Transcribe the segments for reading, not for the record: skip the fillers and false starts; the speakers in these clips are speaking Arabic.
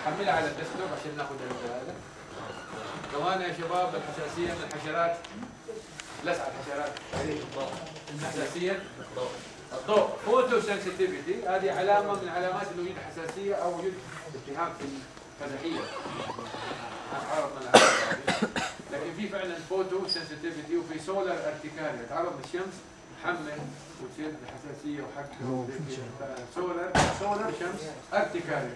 حملها على الديسكتوب عشان ناخذ هذا. كمان يا شباب الحساسيه من الحشرات، لسع الحشرات، حساسيه الضوء، فوتو سنسيتيفيتي، هذه علامه من علامات وجود حساسيه او وجود التهاب في القزحيه. اتعرض من الأعراض. لكن في فعلا فوتو سنسيتيفيتي وفي سولار ارتكاريا، تعرض للشمس تحمل وتصير بحساسيه وحكه. سولار شمس ارتكاريا.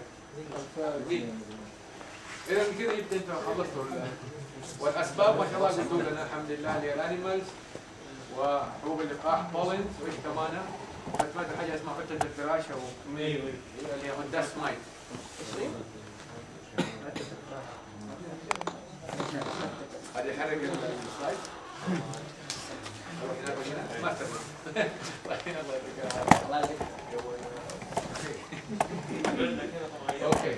اذا كذا يبدا انت خلصتوا. والاسباب ما شاء الله قلتوا لنا الحمد لله اللي هي الانيمالز وحبوب اللقاح بولنز وايش كمان؟ سمعت حاجه اسمها فتة الفراش او اللي هو الدست مايت. هذه حركه السلايد. ما تبغى. الله يعطيك. اوكي.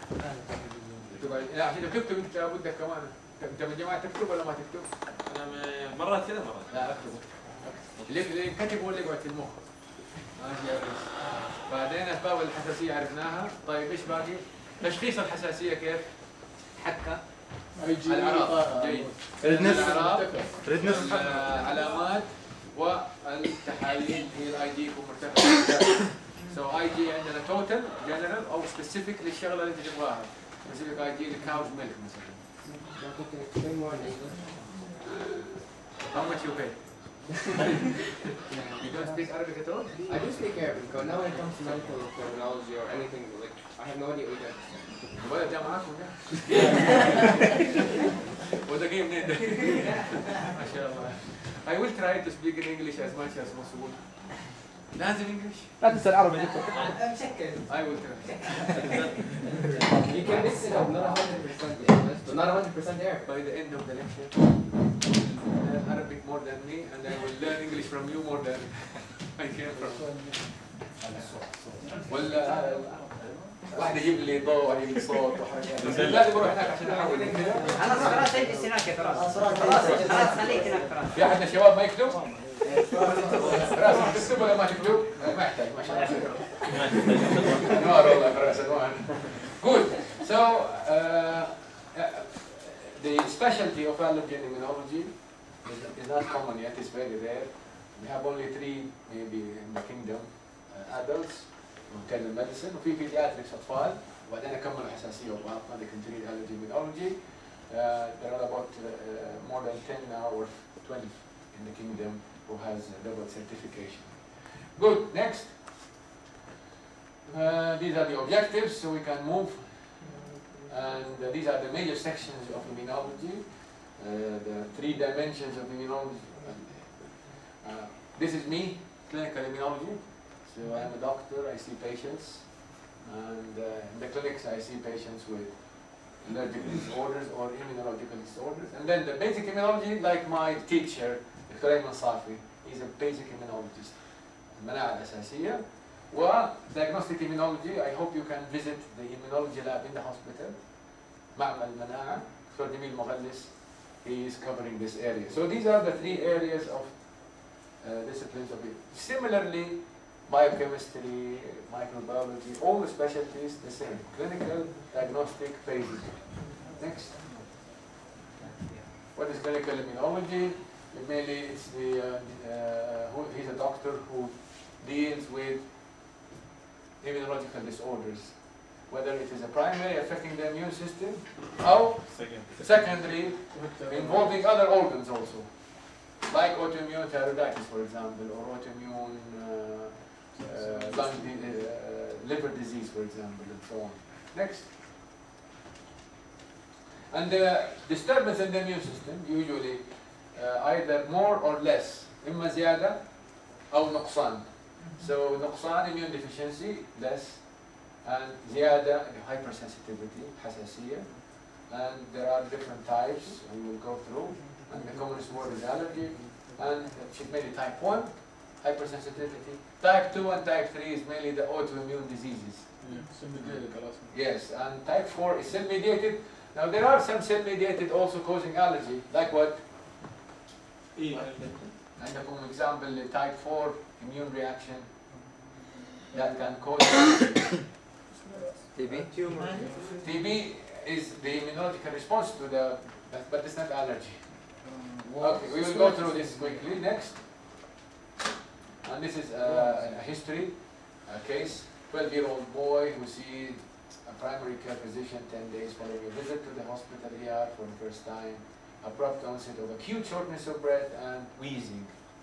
عشان تكتب انت بدك كمان. انت من جماعه تكتب ولا ما تكتب؟ انا مرات كذا مرات. لا اكتب. اللي كتب هو اللي يقعد في المخ. ماشي. بعدين اسباب الحساسيه عرفناها، طيب ايش باقي؟ تشخيص الحساسيه كيف؟ حكه الاعراض جيد. الاعراض العلامات والتحاليل هي الاي دي يكون مرتفع. سو اي دي عندنا توتال جنرال او سبيسيفيك للشغله اللي انت تبغاها. سبيسيفيك اي دي لكاوز ميلك مثلا. How much you pay? You don't speak Arabic at all? I do speak Arabic, but now when it comes to medical terminology or anything, like, I have no idea what you guys are. ولا جاء معاكم ده؟ وده جاي منين ده؟ ما شاء الله. I will try to speak in English as much as possible. لازم English. لا تنسى العربي دكتور. I will try. You can mix it up, not 100% English, but not 100% Arabic. By the end of the lecture, learn Arabic more than me, and I will learn English from you more than I can from. ولا واحد يجيب لي ضوء ويجيب لي صوت وحاجات. لازم اروح هناك عشان احول. انا خلاص اجلس هناك يا فراس. خلاص خليك هناك فراس. في احد من الشباب ما يكتب؟ فراس تكتب ولا ما تكتب؟ ما يحتاج ما شاء الله. نور والله فراس انوار. Good. So the specialty of allergen immunology is not common yet. It's very rare. We have only 3 maybe in the kingdom: adults, internal medicine, وفي pediatrics أطفال. وبعدين أكمل حساسية وباطنة. They can treat allergy immunology. There are about more than 10 now or 12 in the kingdom who has double certification. Good. Next. These are the objectives, so we can move. And these are the major sections of immunology. The 3 dimensions of immunology. This is me, clinical immunology. So I am a doctor, I see patients. And in the clinics I see patients with allergic disorders or immunological disorders. And then the basic immunology, like my teacher, Dr. Ayman Safi, he's a basic immunologist. المناعة الأساسية. Diagnostic immunology, I hope you can visit the immunology lab in the hospital. معمل المناعة. Dr. Jamil Moghlis, he is covering this area. So these are the 3 areas of disciplines of it. Similarly, biochemistry, microbiology, all the specialties the same. Clinical, diagnostic, basic. Next. What is clinical immunology? Mainly it's he's a doctor who deals with immunological disorders, whether it is a primary affecting the immune system or secondary involving other organs also, like autoimmune thyroiditis, for example, or autoimmune liver disease, for example, and so on. Next. And the disturbance in the immune system usually either more or less, إما زيادة أو نقصان. So نقصان immune deficiency less, and زيادة hypersensitivity حساسية. And there are different types we will go through. And the commonest word is allergy. And it's mainly type 1, hypersensitivity. Type 2 and type 3 is mainly the autoimmune diseases. Yes, and type 4 is cell-mediated. Now there are some cell-mediated also causing allergy, like what? And for example, the type 4 immune reaction that can cause TB is the immunological response to the, but it's not allergy. Okay, we will go through this quickly. Next. And this is a history, a case. 12-year-old boy who sees a primary care physician 10 days following a visit to the hospital ER for the first time. Abrupt onset of acute shortness of breath and wheezing.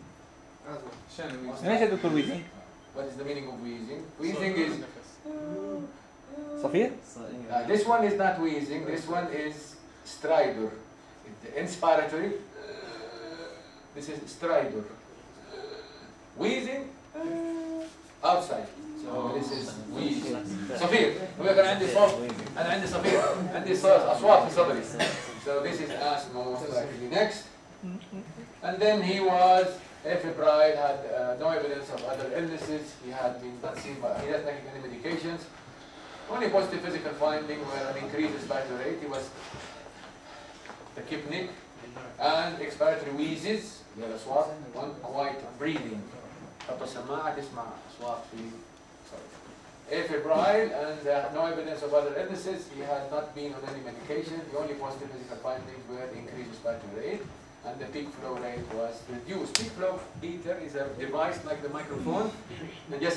ليش يا دكتور ويزنج؟ What is the meaning of wheezing? Wheezing is صفير؟ this one is not wheezing. This one is stridor. The inspiratory. This is stridor. Wheezing outside. So this is wheezing. صفير. هو كان عندي صوت. أنا عندي صفير. عندي أصوات في صدري. So this is asthma most likely. Next. And then he was febrile, had no evidence of other illnesses. He had been not seen by, he doesn't take any medications. Only positive physical finding were an increased respiratory rate. He was tachypnic and expiratory wheezes. الأصوات one quiet breathing. حط السماعة تسمع أصوات في febrile and no evidence of other illnesses. He had not been on any medication. The only positive physical findings were increased respiratory rate and the peak flow rate was reduced. Peak flow meter is a device like the microphone and just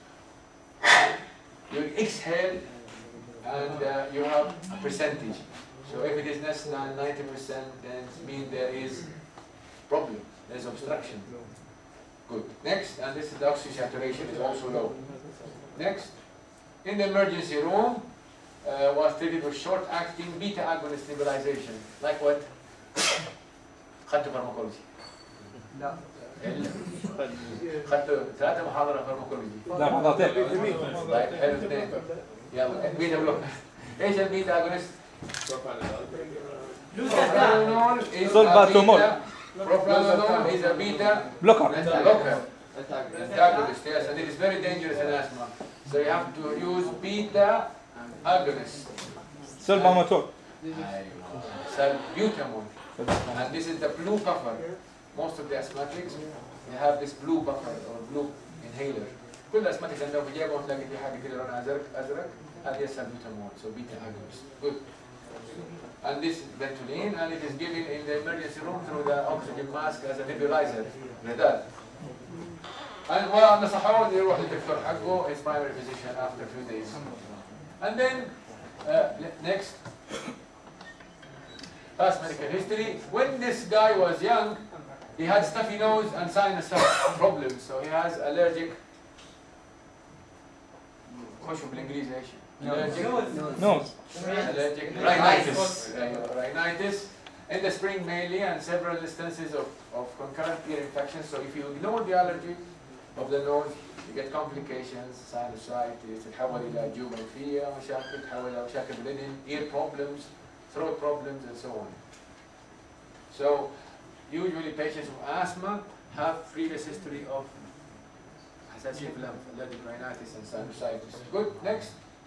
you exhale and you have a percentage. So if it is less than 90%, then it means there is problem, there's obstruction. Good. Next, and this is the oxygen saturation is also low. Next, in the emergency room, was treated with short-acting beta agonist stabilization. Like what? خدتوا فارماكولوجي. لا. خدتوا 3 محاضرة فارماكولوجي. لا محاضرتين. طيب حلو 2. يلا بيتا بلوك. ايش البيتا اجونست؟ Solvatomol. Propranolol is a beta blocker. Antagonist, yes, and it is very dangerous in asthma. So you have to use beta agonist. Solvatomol. Salbutamol. And this is the blue buffer. Most of the asthmatics they have this blue buffer or blue inhaler. كل الاسماتيكس عندهم في جيبهم تلاقي في حاجه كده لونها ازرق هذه salbutamol. So beta agonist. Good. And this is Ventolin, and it is given in the emergency room through the oxygen mask as a nebulizer. ندال. And ونصحوه يروح للدكتور حقه his primary physician after a few days. And then next, past medical history. When this guy was young, he had stuffy nose and sinus problems, so he has allergic. خشوا بالانجليزي ايش؟ Nose. Allergic rhinitis. Rhinitis in the spring mainly, and several instances of concurrent ear infections. So if you ignore the allergy of the nose, you get complications, sinusitis, تتحول إلى جيوبرفية مشاكل، تتحول إلى مشاكل بالإذن, ear problems, throat problems, and so on. So usually patients with asthma have previous history of حساسية في الأنف, allergic rhinitis and sinusitis. Good. Next.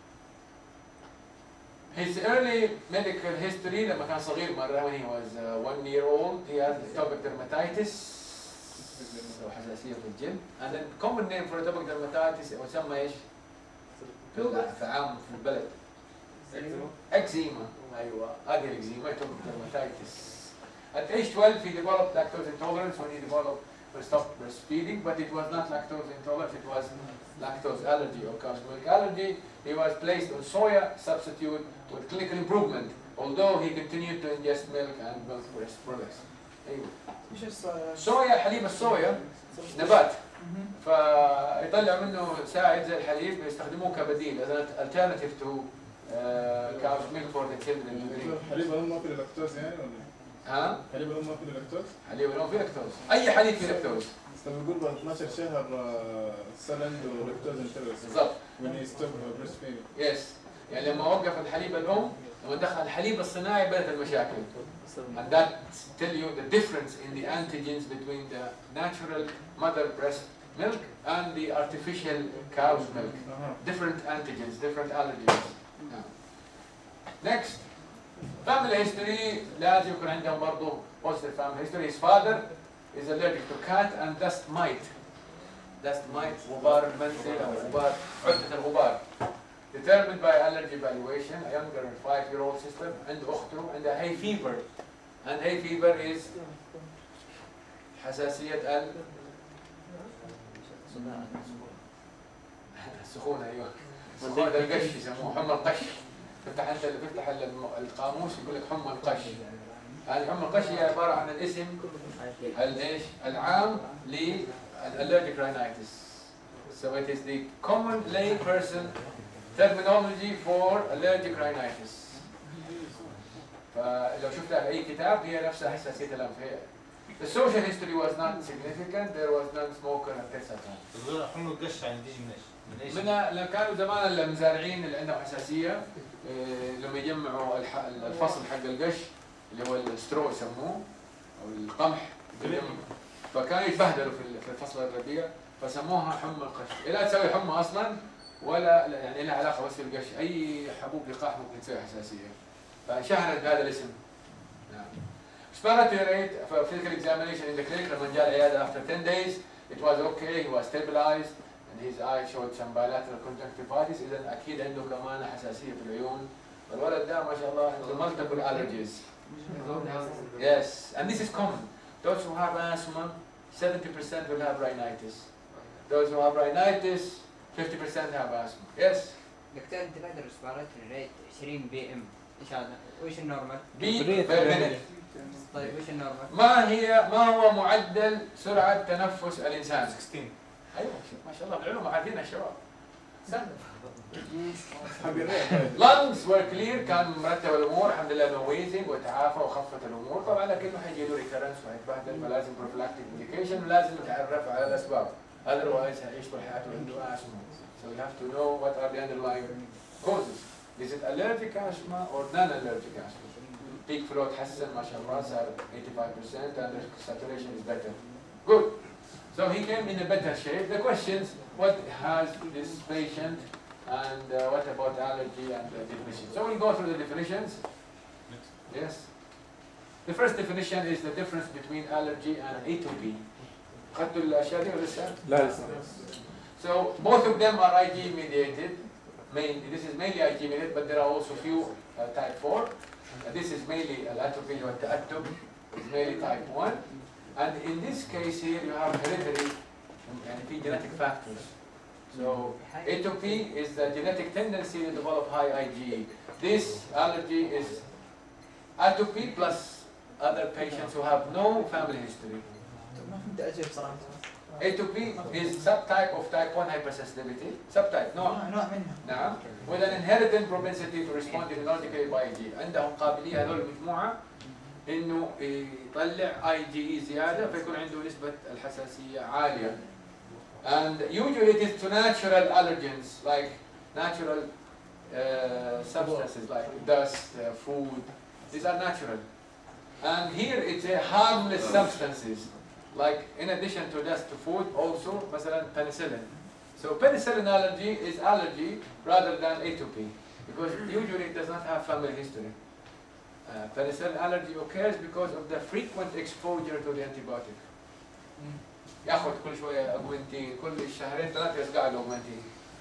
His early medical history لما كان صغير مرة when he was 1 year old he had atopic dermatitis أو حساسية في الجلد, and then common name for atopic dermatitis يسمى ايش؟ في عام في البلد eczema. أيوة هذه الإكزيما atopic dermatitis. At age 12 he developed lactose intolerance when he developed stopped breastfeeding, but it was not lactose intolerance, it was lactose allergy or cow's milk allergy. He was placed on soya substitute with clinical improvement, although he continued to ingest milk and milk breast products. أيوة. صويا, حليب الصويا نبات فيطلع منه سائل زي الحليب يستخدموه كبديل as an alternative to cow's milk for the children to drink. حليب الأم ما فيه لاكتوز يعني ولا؟ ها؟ حليب الأم ما فيه لاكتوز؟ حليب الأم فيه لاكتوز. أي حليب فيه لاكتوز. بس لما يقول بعد 12 شهر السن عنده لاكتوز انتولرنس. بالضبط. when he stopped breastfeeding. Yes. يعني لما وقف الحليب الأم لما دخل الحليب الصناعي بدأت المشاكل. And that tell you the difference in the antigens between the natural mother breast milk and the artificial cow's milk. Different antigens, different allergens. Next, family history. لازم يكون عندهم برضه positive family history. His father is allergic to cat and dust mite. Dust mite غبار المنزل أو غبار عدة الغبار. determined by allergy evaluation. A younger 5-year-old sister and أخته عندها hay fever, and hay fever is حساسية السخونة. أيوه سخونة القش يسموه حمى القش. تفتح أنت القاموس يقول لك حمى القش. هذه حمى القش هي عبارة عن الاسم الايش العام للالرجيك rhinitis. So it is the common lay person terminology for allergic rhinitis. فلو شفتها في أي كتاب هي نفسها حساسية الأنف. The social history was not significant. There was non-smoker until such time. حمى القش يعني تيجي من ايش؟ لما كانوا زمان المزارعين اللي عندهم حساسية لما يجمعوا الفصل حق القش اللي هو السترو يسموه أو القمح، فكانوا يتبهدلوا في فصل الربيع فسموها حمى القش. لا تسوي حمى أصلا ولا يعني لها علاقة بس بالقش، أي حبوب لقاح ممكن تسوي حساسية، فانشهرت بهذا الاسم. نعم. Respiratory rate for physical examination in the clinic لما جاء العيادة after 10 days it was okay, he was stabilized and his eye showed some bilateral conjunctivitis. إذا أكيد عنده كمان حساسية في العيون. الولد ده ما شاء الله عنده multiple allergies. Yes, and this is common. Those who have asthma, 70% will have rhinitis. Those who have rhinitis, 50% have asthma. Yes. دكتور انت بعد الريسبيراتوري ريت 20 بي ام، ايش هذا؟ وايش النورمال؟ بي per minute. طيب وايش النورمال؟ ما هو معدل سرعة تنفس الإنسان؟ 16. أيوه ما شاء الله بالعلوم عارفين الشباب. حبيبي lungs were clear، كان مرتب الامور الحمد لله، no wheezing وتعافى وخفت الامور. طبعا لكنه حيجي له ريكرنس وحيتبهدل، فلازم بروفلاكتيك ميديكيشن ولازم يتعرف على الاسباب، otherwise حيعيش طول حياته عنده asthma. So you have to know what are the underlying causes. Is it allergic asthma or non-allergic asthma? Peak flow تحسن ما شاء الله صار 85% and the saturation is better. Good. So he came in a better shape. The questions: what has this patient, and what about allergy and the definition? So we'll go through the definitions. Yes. The first definition is the difference between allergy and atopy. خدتوا الأشياء دي ولا لسه؟ لا لسه. So both of them are IG mediated. Mainly, this is mainly IG mediated, but there are also few type 4. This is mainly atopy or التأتب. It's mainly type 1. And in this case here you have hereditary and genetic factors. So atopy is the genetic tendency to develop high IgE. This allergy is atopy plus other patients who have no family history. Atopy is subtype of type 1 hypersensitivity. Subtype, no. نعم. With an inherited propensity to respond immunologically by IgE. عندهم قابلية هذول المجموعة إنه يطلع IgE زيادة فيكون عنده نسبة الحساسية عالية. And usually it is to natural allergens like natural substances like dust, food. These are natural. And here it's a harmless substances. Like in addition to dust to food, also مثلا penicillin. So penicillin allergy is allergy rather than atopy because usually it does not have family history. Penicillin allergy occurs because of the frequent exposure to the antibiotic. ياخذ كل شويه اجوينتين، كل شهرين ثلاثه يسقع له اجوينتين.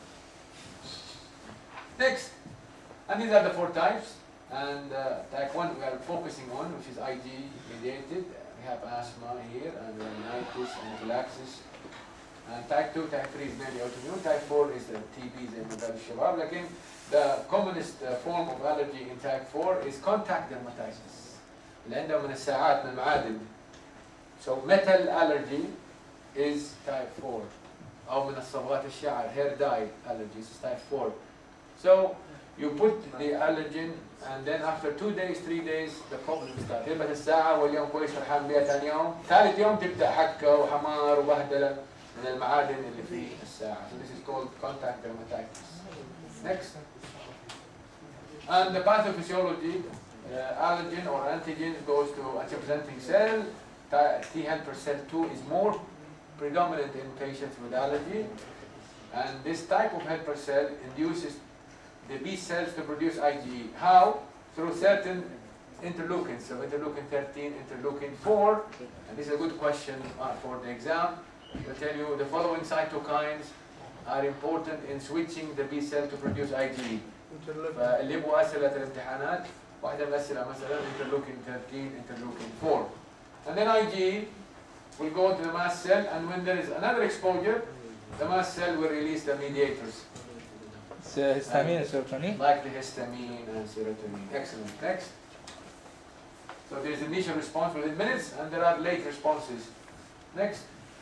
Next, and these are the 4 types. And type 1 we are focusing on, which is IG mediated. We have asthma here, and rhinitis, anaphylaxis. And type 2, type 3 is mainly autoimmune. Type 4 is the TB زي ما قال الشباب. لكن the commonest form of allergy in type 4 is contact dermatitis. اللي عندهم من الساعات من المعادن. So metal allergy is type 4. أو من الصبغات الشعر hair dye allergies is type 4. So you put the allergen and then after 2 days 3 days the problem starts. يلبس الساعة واليوم كويس فرحان بيها ثاني يوم، ثالث يوم تبدأ حكة وحمار وبهدلة من المعادن اللي في الساعة. So this is called contact dermatitis. Next. And the pathophysiology, allergen or antigen goes to antigen-presenting cell. T helper cell 2 is more predominant in patients with allergy. And this type of helper cell induces the B cells to produce IgE. How? Through certain interleukins. So interleukin 13, interleukin 4. And this is a good question for the exam. They'll tell you the following cytokines are important in switching the B cell to produce IgE. فاللي يبغوا أسئلة الامتحانات واحدة من الأسئلة مثلا interleukin 13, interleukin 4. And then IgE will go into the mast cell, and when there is another exposure, the mast cell will release the mediators. It's histamine and serotonin. Like the histamine and serotonin. Excellent. Next. So there is initial response within minutes, and there are late responses. Next.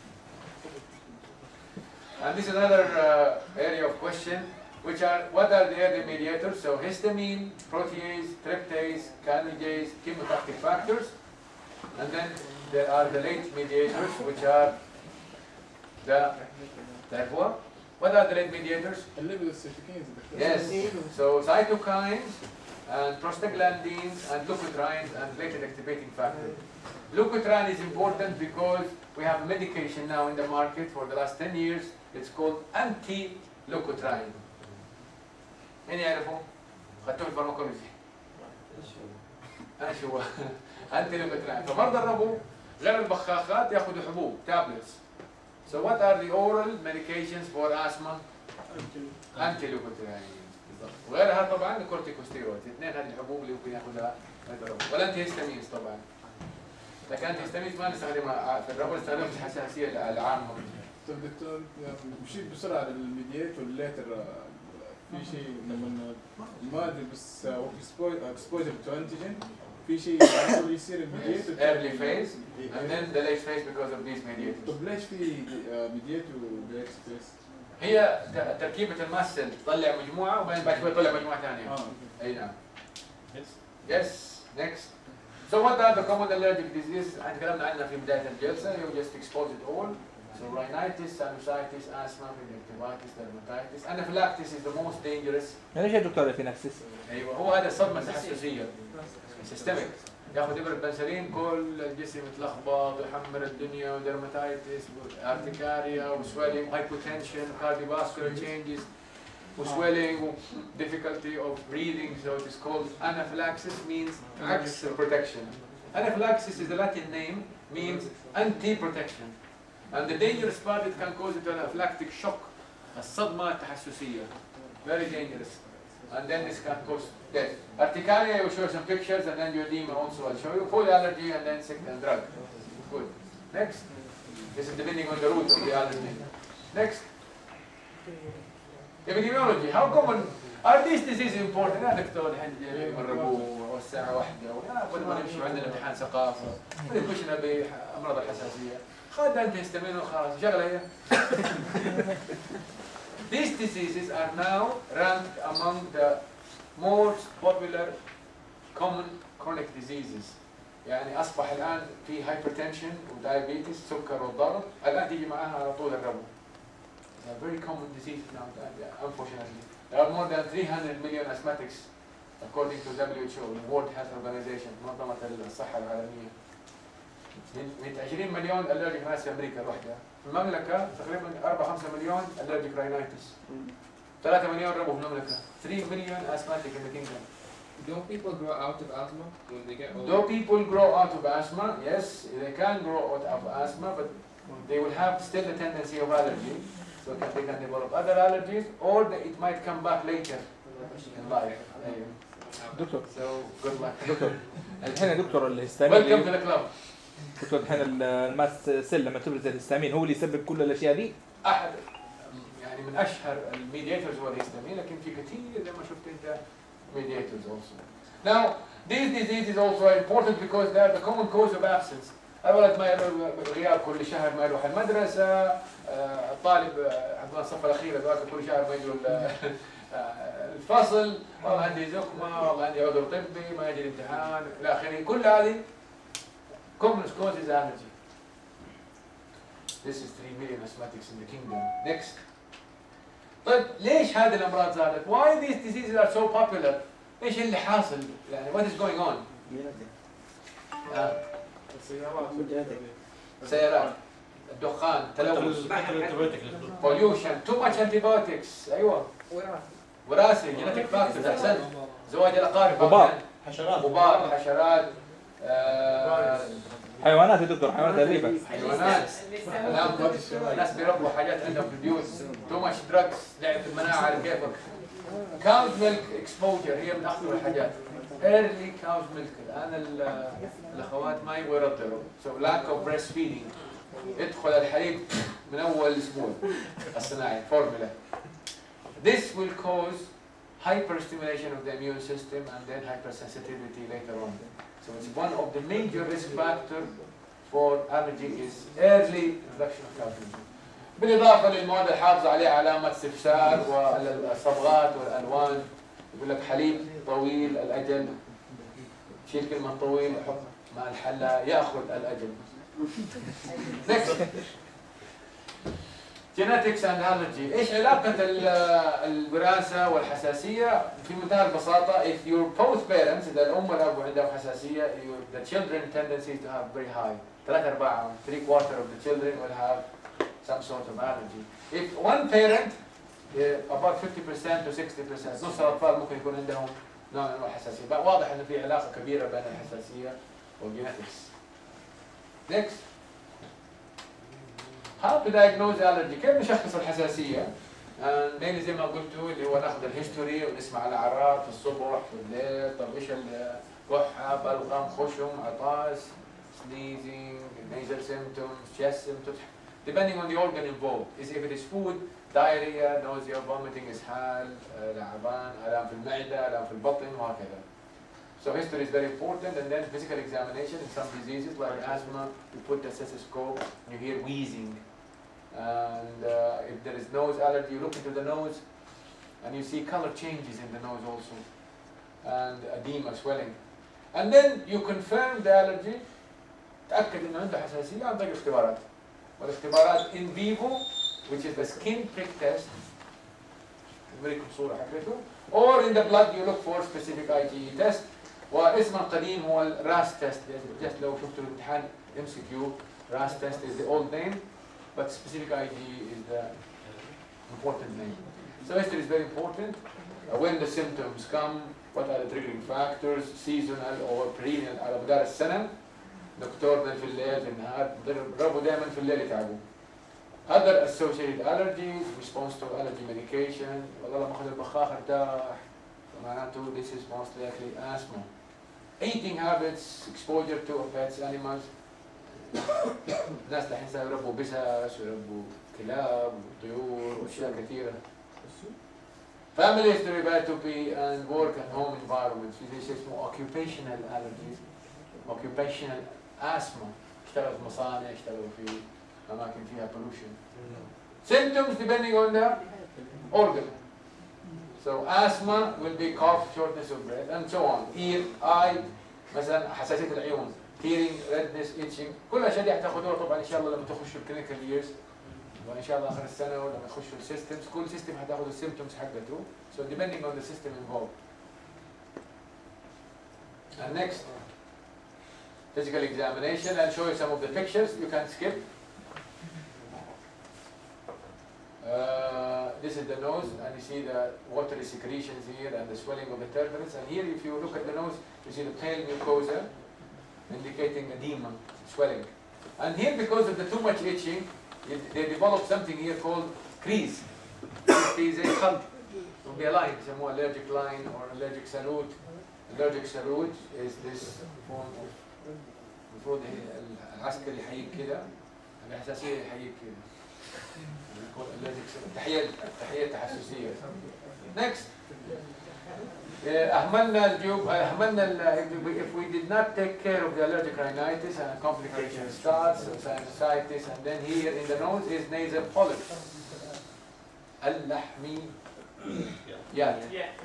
And this is another area of question, which are what are the early mediators? So histamine, protease, tryptase, kinase, chemotactic factors, and then there are the late mediators, which are the what? What are the late mediators? Yes. So cytokines and prostaglandins and leukotrienes and platelet activating factor. Leukotriene is important because we have a medication now in the market for the last 10 years. It's called anti-leukotriene. مين يعرفه؟ خدتوه الفارماكولوجي. أنا شو أنتي لوكوتراين. فمرضى الربو غير البخاخات ياخذوا حبوب tablets. So what are the oral medications for asthma? أنتي لوكوتراين. وغيرها طبعا الكورتيكوستيرويد. اثنين هذه الحبوب اللي ممكن ياخذها الربو. والأنتي هيستامينز طبعا. لكن أنتي هيستامينز ما نستخدمها في الربو، نستخدمها في الحساسية العامة. طيب دكتور مشيت بسرعة للميديات والليتر في شيء لما ما ادري بس اكسبوجر تو انتيجين في شيء يصير الميديات early phase and then the late phase because of these mediators. طب ليش في ميديات وليت فيز؟ هي تركيبة الماسل تطلع مجموعة وبعدين بعد شوي تطلع مجموعة ثانية. أي نعم. Yes. Next. So what are the common allergic diseases؟ احنا تكلمنا عنها في بداية الجلسة. You just expose it all. So rhinitis, sinusitis, asthma, conjunctivitis, dermatitis. Anaphylaxis is the most dangerous. ليش يا دكتور في نفسس؟ ايوه هو هذا الصدمة التحسسية. سيستميك. ياخذ إبرة بنسلين كل الجسم يتلخبط ويحمر الدنيا ودرماتايتس وارتكاريا وسويلينج هايبوتنشن cardiovascular changes وسويلينج difficulty of breathing. So it is called anaphylaxis, means عكس protection. Anaphylaxis is the Latin name, means anti-protection. And the dangerous part, it can cause an anaphylactic shock, الصدمة التحسسية. Very dangerous. And then this can cause death. Urticaria, I will show some pictures, and then duodenema also I'll show you. Food allergy, and then sick and drug. Good. Next. This is depending on the root of the allergy. Next. Epidemiology. How common are these diseases important? يا دكتور الحين جايين من الربوع والساعة 1 ولا ما نمشي عندنا امتحان ثقافة ونخشنا بأمراض الحساسية. خذ أنت هيستامين وخلاص شغلة هي. These diseases are now ranked among the most popular common chronic diseases. يعني أصبح الآن في hypertension ودايابيتس سكر والضغط الآن تيجي معها على طول الربو. They are very common diseases now, unfortunately. There are more than 300 million asthmatics according to WHO, the World Health Organization, منظمة الصحة العالمية. من 20 مليون allergic ناس في أمريكا لوحدها. في المملكة تقريبا 4-5 مليون allergic rhinitis. 3 مليون ربو في المملكة. 3 million asthmatic in the kingdom. Don't people grow out of asthma when they get older? Do people grow out of asthma? Yes, they can grow out of asthma, but they will have still a tendency of allergy. So they can develop other allergies, or it might come back later in life. دكتور. So good luck. دكتور. الحين يا دكتور الهستامين. Welcome to the club. دكتور الحين الماس سيل لما تبرز الهستامين هو اللي يسبب كل الاشياء دي؟ احد يعني من اشهر الميدياتورز هو الهستامين، لكن في كثير زي ما شفت انت mediators also. Now these diseases also are important because they are the common cause of absence. الولد ما غياب كل شهر ما يروح المدرسة، الطالب عندنا الصف الأخير ذاك كل شهر ما يجوا الفصل، والله عندي زكمة، والله عندي عذر طبي، ما يجي الامتحان، إلى آخره. كل هذه common causes allergy. This is 3 million asthmatics in the kingdom. Next. طيب ليش هذه الأمراض زادت؟ Why these diseases are so popular؟ إيش اللي حاصل؟ يعني what is going on؟ سيارات، الدخان، تلوث، pollution, too much antibiotics، أيوة. وراثي، genetic factors، أحسنت. زواج الأقارب، حشرات، غبار، حشرات، حيوانات يا دكتور، حيوانات أليفة. حيوانات. الناس بيربوا حاجات عندهم في البيوت. تو ماتش دراجز، لعب في المناعة على كيفك. كاوز ميلك اكسبوجر هي من أخطر الحاجات. ايرلي كاوز ميلك، الآن الأخوات ما يبغوا يرضعوا. سو لاك اوف بريست فيدنج. ادخل الحليب من أول أسبوع الصناعي فورمولا. This will cause hyperstimulation of the immune system and then hypersensitivity later on. So it's one of the major risk factors for allergy is early introduction of calcium. بالإضافة للمواد الحافظة عليها علامة استفسار والصبغات والألوان. يقول لك حليب طويل الأجل. شيل كلمة طويل وحط مع الحلة يأخذ الأجل. Next. Genetics and allergy. ايش علاقة الوراثة والحساسية؟ في منتهى البساطة if your both parents إذا الأم والأب عندهم حساسية the children tendency to have very high 3/4 of the children will have some sort of allergy. If one parent about 50% to 60% نص الأطفال ممكن يكون عندهم نوع من الحساسية. بقى واضح إنه في علاقة كبيرة بين الحساسية والجينetics. Next. How to diagnose allergy؟ كيف نشخص الحساسية؟ mainly زي ما قلتوا اللي هو ناخذ الهيستوري ونسمع الأعراض في الصبح في الليل. طب ايش الكحة، بلغم، خشم، عطاس، sneezing, nasal symptoms, chest symptoms, depending on the organ involved. If it is food, diarrhea, nausea, vomiting, إسهال، لعبان، آلام في المعدة، آلام في البطن وهكذا. So history is very important, and then physical examination in some diseases like asthma, you put the stethoscope, you hear wheezing. And if there is nose allergy, you look into the nose and you see color changes in the nose also, and edema, swelling. And then you confirm the allergy, تأكد إنه عنده حساسية عن طريق الاختبارات. والاختبارات in vivo, which is the skin prick test, نوريكم صورة حقته. Or in the blood you look for specific IgE test. واسمه القديم هو الراس تيست. just لو شفتوا الامتحان MCQ, RAS test is the old name, but specific IgE is the important name. So history is very important. When the symptoms come, what are the triggering factors, seasonal or perennial على مدار السنة. دكتورنا في الليل في النهار ضربوا دائما في الليل يتعبوا. Other associated allergies, response to allergy medication. والله لما أخذ البخاخ ارتاح. فمعناته this is most likely asthma. Eating habits, exposure to pets, animals. الناس الحين صاروا يربوا بسس ويربوا كلاب وطيور واشياء كثيره. Family history bad to be and work and home environment. في شيء اسمه occupational allergies, occupational asthma. اشتغلوا في مصانع، اشتغلوا في اماكن فيها pollution. Symptoms depending on the organ. So asthma will be cough, shortness of breath, and so on. Ear, eye, مثلا حساسية العيون. hearing, redness, itching. كل الاشياء دي هتاخدوها طبعا ان شاء الله لما تخشوا الكلينيكال ييرز، وان شاء الله اخر السنه ولما تخشوا السيستمز. كل سيستم هتاخدوا السيمبتومز حقته. So depending on the system involved. And next, physical examination. I'll show you some of the pictures. You can skip. This is the nose, and you see the watery secretions here and the swelling of the turbinates. And here, if you look at the nose, you see the pale mucosa, indicating edema, swelling. And here, because of the too much itching, they develop something here called crease. Crease is a will be a line, some more allergic line or allergic salute. Allergic salute is this form of المفروض العسكري يحييك كده، الحساسية يحييك كده. تحية تحسسية. Next. أهملنا الجيوب، if we did not take care of the allergic rhinitis and complication starts, sinusitis, and then here in the nose is nasal polyps. اللحمي. Yeah.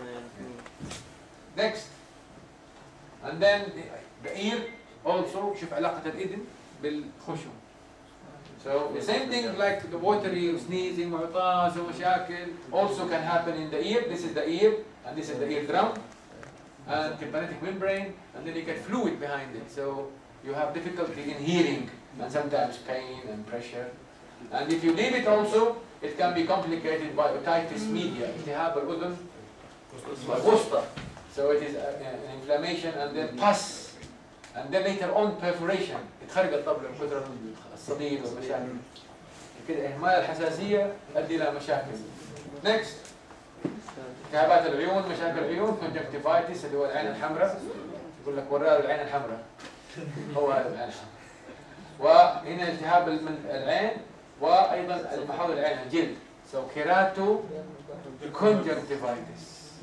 Next. And then the ear also. شوف علاقة الإذن بالخشم. So the same thing like the watery sneezing, عطاس ومشاكل also can happen in the ear. This is the ear and this is the eardrum and tympanic membrane, and then you get fluid behind it. So you have difficulty in hearing and sometimes pain and pressure. And if you leave it also, it can be complicated by otitis media, التهاب الأذن الوسطى. So it is an inflammation and then pus and then later on perforation يتخرج الطبل من كثر الصديد والمشاكل. كده إهمال الحساسية يؤدي إلى مشاكل. next التهابات العيون، مشاكل العيون conjunctivitis اللي هو العين الحمراء، يقول لك وراه العين الحمراء هو هذا العين الحمراء. وهنا التهاب العين وايضا المحاور العين الجلد. so كيراتو conjunctivitis.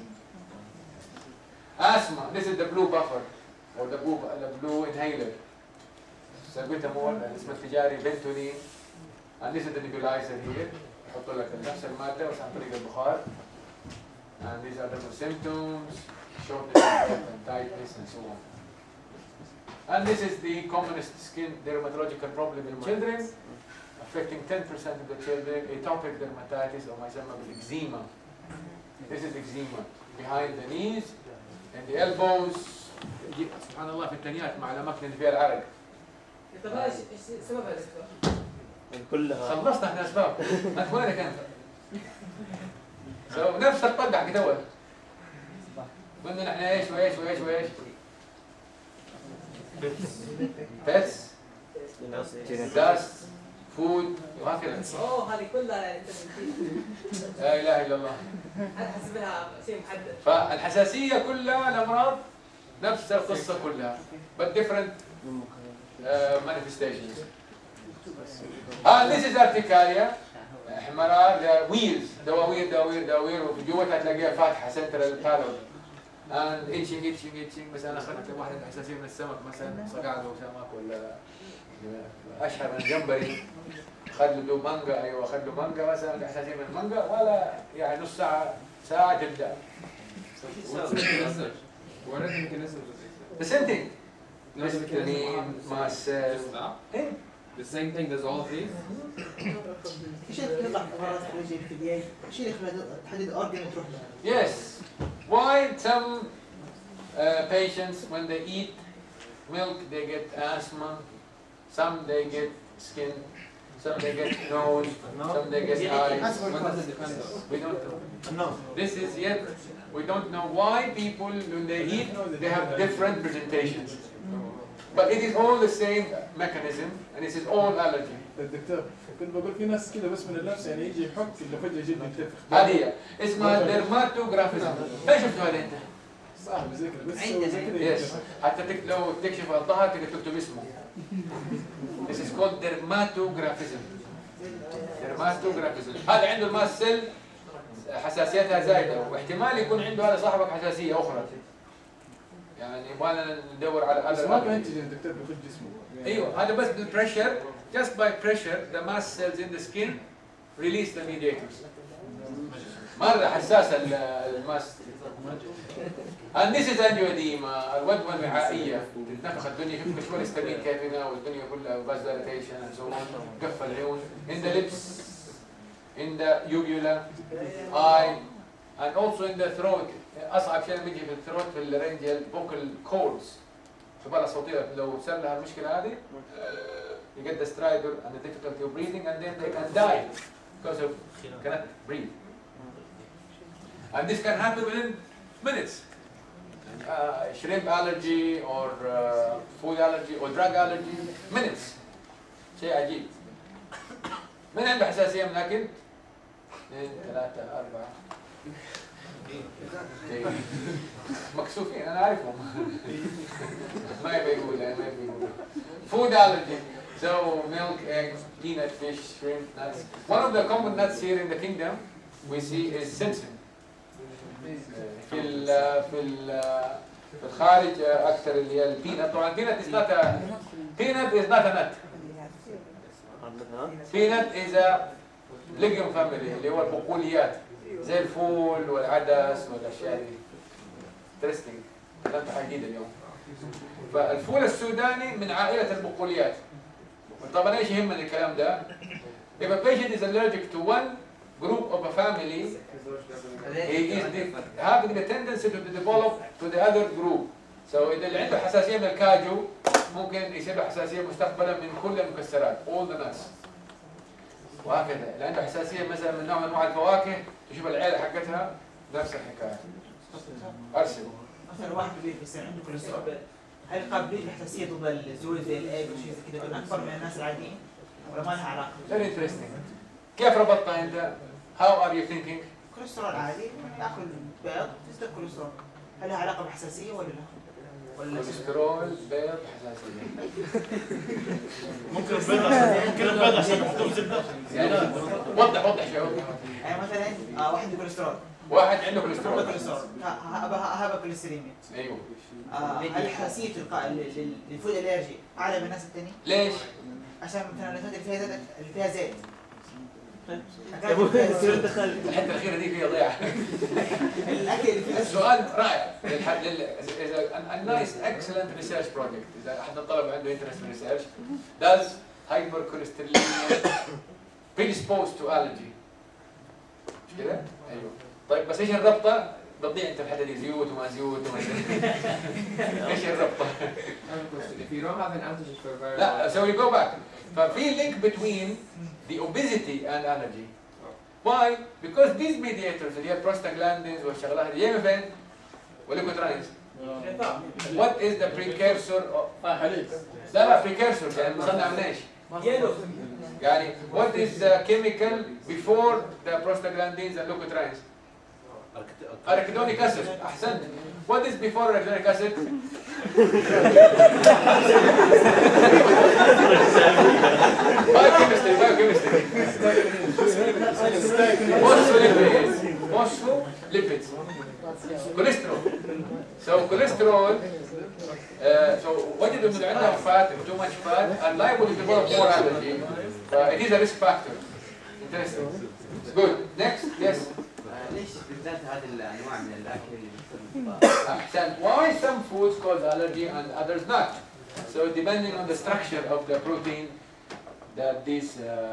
asthma, this is the blue buffer or the blue inhaler. salbutamol الاسم التجاري بنتولين and this is the nebulizer here. يحط لك نفس الماده بس عن طريق البخار. and these are the symptoms, shortness of breath and tightness and so on. And this is the commonest skin dermatological problem in children, affecting 10% of the children, atopic dermatitis or ما يسمى بالeczema. This is eczema behind the knees and the elbows. سبحان الله في الثانيات مع الاماكن اللي فيها العرق. طب ايش سببها يا دكتور؟ كلها خلصنا احنا اسباب، انت وينك انت؟ نفس الطقه حق اول. قلنا احنا ايش وايش وايش وايش؟ pets, dust, food وهكذا. اوه هذه كلها لا اله الا الله. انا حسبها شيء محدد. فالحساسيه كلها الامراض نفس القصه كلها but different manifestations. This is urticaria. احمرار ويلز دواوير دواوير دواوير وفي جوتها تلاقيها فاتحه سنترال بالون. and itching بس انا اخذت واحده حساسيه من السمك مثلا صقعد وسمك ولا اشهر من الجمبري اخذ له مانجا. ايوه اخذ له مانجا مثلا حساسيه من المانجا ولا يعني نص ساعه تبدا. What are the mechanisms of this? The same thing. No, the mechanism mast The same thing does all of these? ايش اللي يطلع قرارات وجه الثديين؟ ايش اللي يخلي تحدد اورجن تروح له؟ Yes. Why some patients when they eat milk they get asthma, some they get skin, some they get nose, some they get eyes. What does it depend on? We don't know. This is yet we don't know why people when they eat they have different presentations. But it is all the same mechanism and it is all allergy. الدكتور كنت بقول في ناس كذا بس من النفس يعني يجي يحك اللي فجأة يجي ينتفخ. هذه هي اسمها ديرماتوجرافيزم. فين شفتوا هذا انت؟ صعب زي كذا بس هو زي كذا يس ينتفخ. حتى لو تكشف الظهر تقدر تكتب اسمه. This is called dermatographism. dermatographism. هذا عنده الماس سيل حساسيتها زايده واحتمال يكون عنده هذا صاحبك حساسيه اخرى. يعني يبغانا ندور على بس ما بينتج الدكتور بيخش جسمه. ايوه هذا بس بالبريشر. Just by pressure the mast cells in the skin release the mediators. مرة حساسة الماس. And this is angioedema الودوة الوعائية. تنتفخ الدنيا كيف شوي يستميل كيفنا والدنيا كلها vasodilatation and so on. قفل العيون. In the lips, in the uvula, eye, and also in the throat. أصعب شيء بيجي في الثروت في الرينجل vocal cords. الحبال الصوتية لو صار لها المشكلة هذه you get the stridor and the difficulty of breathing and then they can die because of cannot breathe. And this can happen within minutes. Shrimp allergy or food allergy or drug allergy minutes. شيء عجيب. من عنده حساسية من الأكل؟ 2 3 4 مكسوفين انا عارفهم ما يبي يقول ما يبي يقول. Food allergy. So milk, eggs, peanut, fish, shrimp, nuts. One of the common nuts here in the kingdom we see is simsim. في الخارج اكثر اللي هي البينات. طبعا peanut is not a nut. Peanut is a legume family اللي هو البقوليات. زي الفول والعدس والاشياء دي. انترستنج. كلامها جديد اليوم. فالفول السوداني من عائله البقوليات. طبعا ايش يهمنا الكلام ده؟ If a patient is allergic to one group of a family, he is having the tendency to develop to the other group. So إذا اللي عنده حساسية من الكاجو ممكن يصير له حساسية مستقبلا من كل المكسرات all the nuts. وهكذا اللي عنده حساسية مثلا من نوع من أنواع الفواكه تشوف العيلة حقتها نفس الحكاية. أرسل. مثلا واحد بيصير عنده كوليسترول هل قابلين للحساسيه ضد الزيوت زي الايج وشيء زي كذا يكون اكثر من الناس العاديين ولا ما لها علاقه؟ Very interesting. كيف ربطتها انت؟ How are you thinking? كوليسترول عادي ناكل بيض يزداد كوليسترول، هل لها علاقه بالحساسيه ولا لا؟ ولا كوليسترول، بيض، حساسية. ممكن البيض عشان يحطوه زبده. يعني وضح شوي. يعني مثلا واحد كوليسترول واحد عنده كوليسترول. كوليسترول هذا كوليستريميا. ايوه. هل حساسيه للفود الالرجي اعلى من الناس الثانيين؟ ليش؟ عشان مثلا النباتات اللي فيها زيت. الحته الاخيره دي فيها ضيعه. الاكل اللي فيه السؤال رائع. النايس اكسلنت ريسيرش بروجكت. اذا احد الطلبه عنده انترست في الريسيرش does hypercholesterolemia predisposed to allergy. مش كده؟ ايوه. طيب بس ايش الربطه؟ بتضيع انت الحته دي زيوت وما زيوت وما ايش الربطه؟ If you don't have an antigen for a very لا so we go back. ففي link between the obesity and allergy. Why? Because these mediators اللي هي prostaglandins والشغلات دي جايه من فين؟ والليكوتراينز. What is the precursor of حليب. لا precursor يعني مصنع من ايش؟ يعني what is the chemical before the prostaglandins and leukotrienes؟ arachidonic acid. احسنت. What is before arachidonic acid؟ biochemistry. Phospholipids. Cholesterol. So cholesterol. So وجدوا انه عندهم fat, too much fat, are liable to develop more allergy. It is a risk factor. Interesting. Good. Next, yes. ليش بالذات هذه الانواع من الاكل أحسن. Why some foods cause allergy and others not? So depending on the structure of the protein that these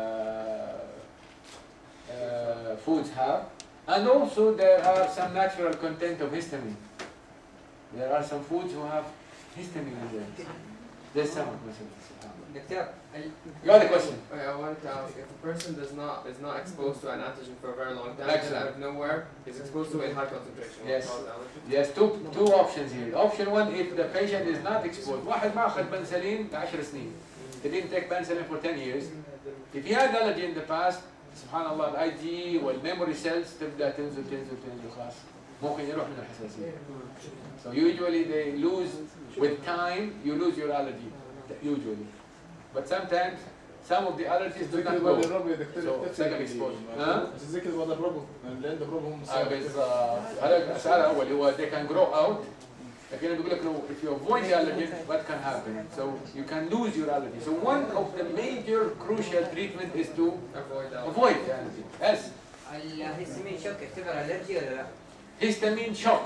foods have, and also there are some natural content of histamine. There are some foods who have histamine in them. There's some دكتور You got a question? I wanted to ask, if a person is not exposed to an antigen for a very long time, Excellent. and out of nowhere is exposed to it in high concentration, will Yes. it cause allergy? Yes, two options here. Option one, if the patient is not exposed. واحد ما أخذ بنسلين 10 سنين. He didn't take penicillin for 10 years. If he had allergy in the past, سبحان الله الاي جي والميموري سيلز تبدا تنزل خلاص ممكن يروح من الحساسيه. So usually they lose with time, you lose your allergy usually. But sometimes some of the allergies do not go. So second exposure. بس زي كده وضع الربو اللي عنده ربو هم بالظبط. هذا السؤال الاول هو they can grow out. لكن بيقول لك لو if you avoid the allergen what can happen? So you can lose your allergy. So one of the major crucial treatment is to avoid the allergy. Yes. الهستامين شوك يعتبر الرجي ولا لا؟ Histamine shock.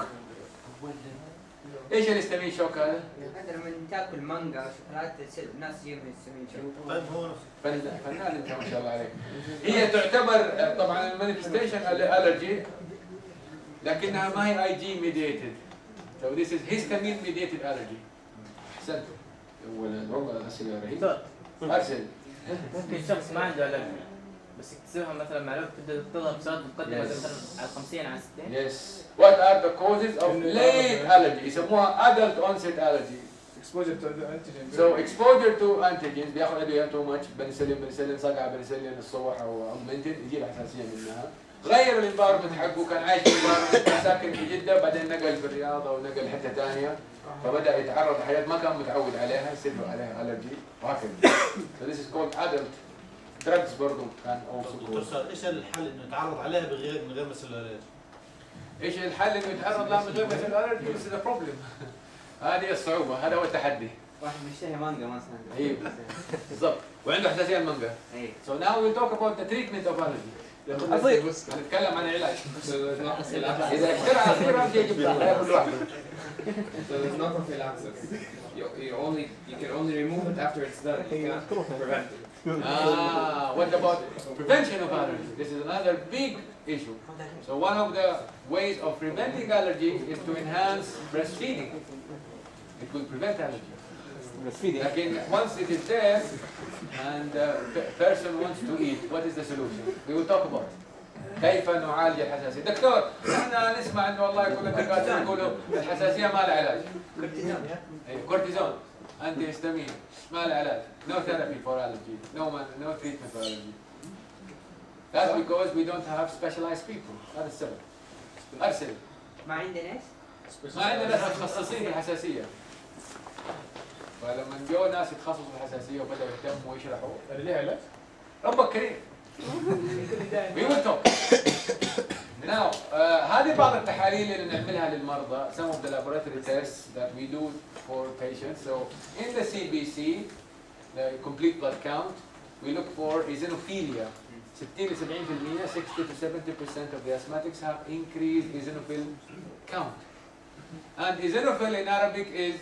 ايش الهستامين شوك هذا؟ هذا لما تاكل مانجا وشوكولاته تصير الناس يجيهم هستامين شوك. طيب هو فنان انت ما شاء الله عليك. هي تعتبر طبعا المانيفستيشن الرجي لكنها ما هي اي جي ميديتد. So this is histamine mediated allergy. احسنت. والله الاسئله رهيبه. ارسل. ممكن شخص ما عنده ألرجي بس يكتسبها مثلا مع الوقت تبدا تظهر بسرعه متقدمه مثلا على 50 على 60. Yes. What are the causes of late allergy? يسموها adult onset allergy. exposure to antigen. So exposure to antigens بياخذ ادويه too much بنسلين صقع بنسلين الصبح او augmented يجيب حساسيه منها. غير الانفايرمنت حقه كان عايش في environment كان ساكن في جده بعدين نقل في الرياض او نقل حته ثانيه فبدا يتعرض لحاجات ما كان متعود عليها يصير عليها الرجي وهكذا. So this is called adult drugs برضه كان دكتور سؤال ايش الحل انه يتعرض عليها من غير مثل الالرجي؟ ايش الحل انه يتعرض لها من غير مثل الالرجي؟ بس ذا بروبلم. هذه الصعوبه هذا هو التحدي. واحد مشتهي مانجا مثلا. ايوه بالضبط وعنده حساسيه المانجا. اي. So now we'll talk about the treatment of allergy. هنتكلم عن العلاج. إذا اخترع عصير أمشي يجيب لك كل واحد. So there's no prophylaxis. You can only remove it after it's done. You cannot prevent it. What about prevention of allergy? This is another big issue. So one of the ways of preventing allergy is to enhance breastfeeding. It will prevent allergy. breastfeeding. Again, once it is there and the person wants to eat, what is the solution? We will talk about it. كيف نعالج الحساسيه؟ دكتور احنا نسمع انه والله كل الدكاتره يقولوا الحساسيه ما لها علاج. كورتيزون انتي هيستامين ما لها علاج. No therapy for allergy. No treatment for allergy. That's because we don't have specialized people. هذا السبب. ارسل. ما عندنا ايش؟ ما عندنا ناس متخصصين في الحساسيه. فلما جو ناس يتخصصوا في الحساسيه وبداوا يهتموا ويشرحوا ليه علاج؟ ربك كريم. We will talk. Now, هذه بعض التحاليل اللي نعملها للمرضى. Some of the laboratory tests that we do for patients. So in the CBC, the complete blood count, we look for eosinophilia. 60 ل 70%, 60 to 70% of the asthmatics have increased eosinophil count. And eosinophil in Arabic is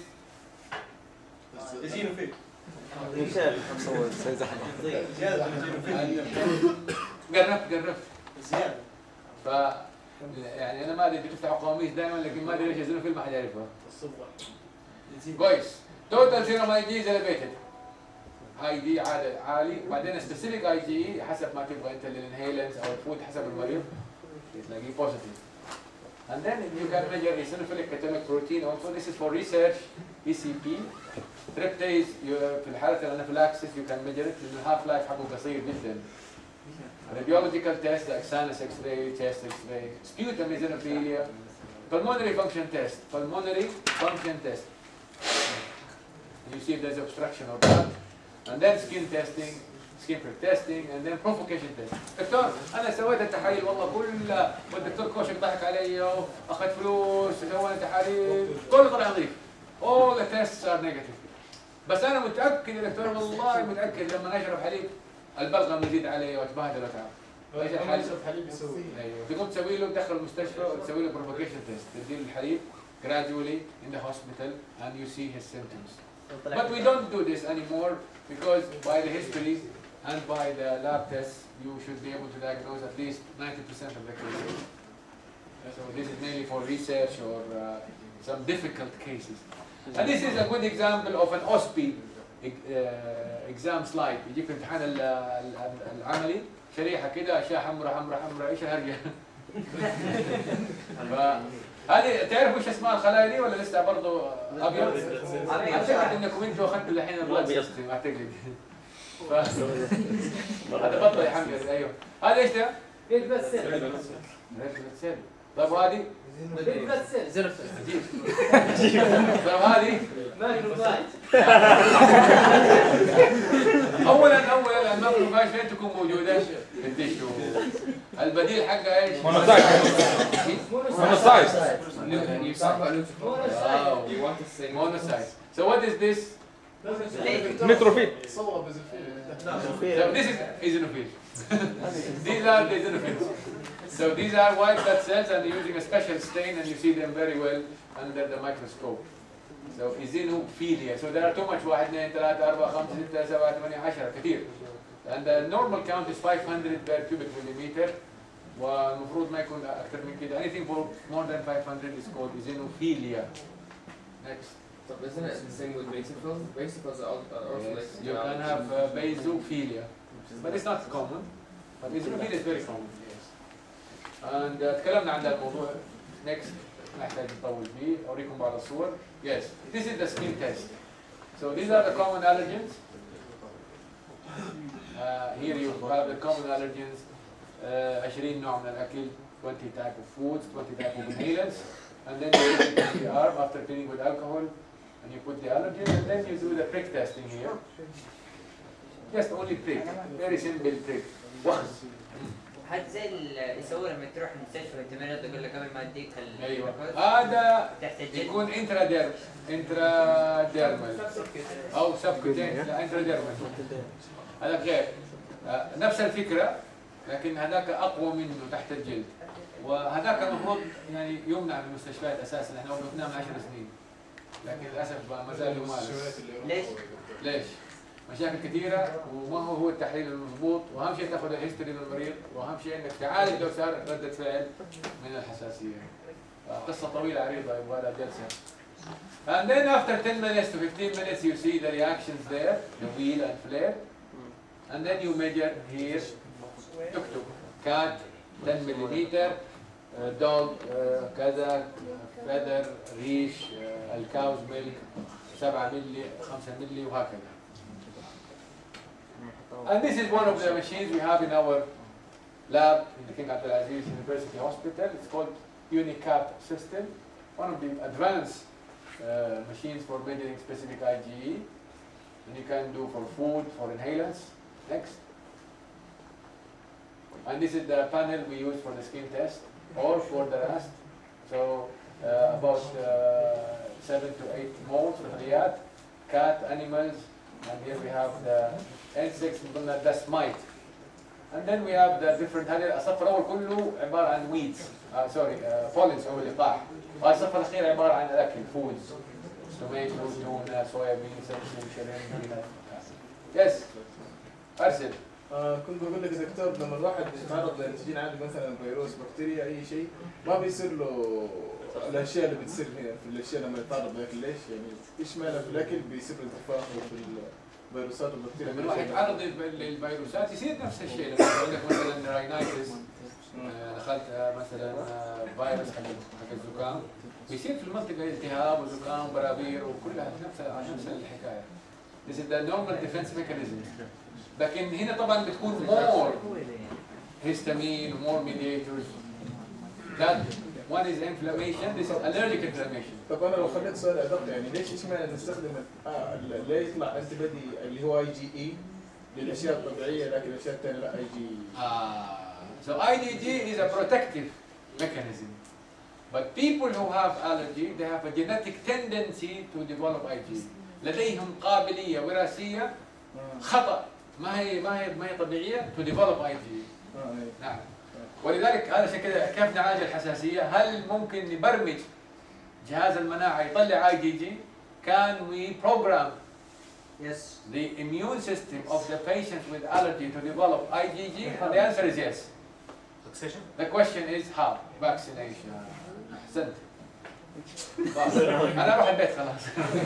قربت. ف يعني انا ما ادري بتفتحوا قواميس دائما لكن ما ادري ليش eosinophil ما حد يعرفها. كويس. توتال سيرم اي جي elevated. اي دي عالي بعدين سبيسيفيك اي جي حسب ما تبغى انت للانهيلنس او الفود حسب المريض تلاقيه بوزيتيف. And then you can measure eosinophilic catamic protein also. This is for research. ECP. Tryptase في الحالة الانافيلاكسيس you can measure it لأن الهاف لايف حقه قصير جدا. Radiological test like sinus X-ray, chest X-ray, sputum eosinophilia, pulmonary function test, You see if there's obstruction or not. And then skin testing, skin prick testing, and then provocation test. دكتور أنا سويت التحاليل والله كلها والدكتور كوشك ضحك علي وأخذ فلوس وسوينا تحاليل كله طلع نظيف. All the tests are negative. بس أنا متأكد يا دكتور والله متأكد لما أشرب حليب البلغم يزيد علي وأتبهدل وأتعب. ايش الحليب يسوي؟ ايوه تقوم تسوي له تدخل المستشفى وتسوي له provocation test تدي له الحليب gradually in the hospital and you see his symptoms. But we don't do this anymore because by the history and by the lab tests you should be able to diagnose at least 90% of the cases. So this is mainly for research or some difficult cases. And this is a good example of an OSPI exam slide. يجيك امتحان العملي شريحة كده أشياء حمراء إيش الهرجة؟ هذه تعرفوا إيش أسماء الخلايا دي ولا لسه برضه أبيض؟ أعتقد إنكم أنتوا أخذتوا الحين البلاد سيستم أعتقد. هذا بطل يا حمد أيوه. هذا إيش ده؟ ريد بلاد سيل. ريد بلاد سيل. طيب وهذه؟ ريد بلاد سيل. عجيب. طيب وهذه؟ ماكروفاج. اولا الماكروفاج فين تكون موجوده؟ في التشو. البديل حقها ايش؟ مونوسايت. You talk about neutrophils. You want to say monocyte. So what is this? نيتروفيل. صوب بزفير. So this is eosinophil. These are the eosinophils. So these are white blood cells and you're using a special stain and you see them very well under the microscope. So eosinophilia. So there are too much 1 2 3 4 5 6 7 8 10 كثير. And the normal count is 500 per cubic millimeter. والمفروض ما يكون أكثر من كده. Anything for more than 500 is called eosinophilia. Next. So isn't it the same with basophils? Basophils are also Yes, like you can have basophilia, but it's not common. But eosinophilia is very common. Yes. And تكلمنا عن هذا الموضوع. Next. ما أحتاج نطول فيه. أوريكم بعض الصور. Yes. This is the skin test. So these are the common allergens. Here you have the common allergens. 20 نوع من الأكل. 20 type of foods. 20 type of inhalants. And then you put the arm after cleaning with alcohol. And you put the allergen and then you do the prick testing here. Just only prick. Very simple prick. Once. حد زي اللي يسووا لما تروح المستشفى وانت مريض يقول لك قبل ما اديك ايوه هذا تحت الجلد يكون انتراديرمال او سبكوتين لا انتراديرمال هذا غير نفس الفكره لكن هذاك اقوى منه تحت الجلد وهذاك المفروض يعني يمنع من المستشفيات اساسا احنا وقفناه من 10 سنين لكن للاسف ما زال يمارس. ليش؟ مشاكل كثيرة وما هو التحليل المضبوط واهم شيء تاخذ الهيستوري من المريض واهم شيء انك تعالج لو صار ردة فعل من الحساسية. قصة طويلة عريضة يبغى لها جلسة. And then after 10 minutes to 15 minutes you see the reactions there, the wheel and flare. And then you measure here تكتب CAT, 10 ملم دوغ كذا فيذر ريش الكاوز ميلك 7 ملي 5 ملي وهكذا. And this is one of the machines we have in our lab in the King Abdulaziz University Hospital. It's called UniCap system, one of the advanced machines for measuring specific IgE. And you can do for food, for inhalants. Next. And this is the panel we use for the skin test or for the rest. So about 7 to 8 moles of riyad, cat, animals, and here we have the insects من ضمن dust mite. And then we have the different هذه الصف الأول كله عبارة عن weeds, pollens أو اللقاح. والصف الأخير عبارة عن الأكل foods, tomato, tuna, soya beans, shrimp. Yes. أرسل. كنت بقول لك يا دكتور لما الواحد يتعرض لانتيجين عادي مثلا فيروس بكتيريا اي شيء ما بيصير له الاشياء اللي بتصير هنا في الاشياء لما يتعرض للاكل. ليش؟ يعني ايش ماله في الاكل بيصير انتفاخ في الفيروسات والبكتيريا؟ لما الواحد يتعرض للفيروسات يصير نفس الشيء. لما يقول لك مثلا راينايتس دخلت مثلا فيروس حق الزكام بيصير في المنطقه التهاب وزكام وبرابير وكلها نفس الحكايه. This is the normal defense mechanism. لكن هنا طبعا بتكون more histamine, more mediators. That one is inflammation, this is allergic inflammation. طب انا لو خليت سؤال ادق يعني ليش اشمعنى نستخدم ليه يطلع انتي بادي اللي هو IgE للاشياء الطبيعيه لكن الاشياء الثانيه لا IgE؟ So IgG is a protective mechanism. But people who have allergy, they have a genetic tendency to develop IgE. لديهم قابليه وراثيه خطأ ما هي طبيعيه to develop IgE. نعم. ولذلك هذا عشان كذا كيف نعالج الحساسيه؟ هل ممكن نبرمج جهاز المناعه يطلع IgG؟ Can we program the immune system of the patient with allergy to develop IgG? And the answer is yes. The question is how? Vaccination. أحسنت. أنا أروح البيت خلاص.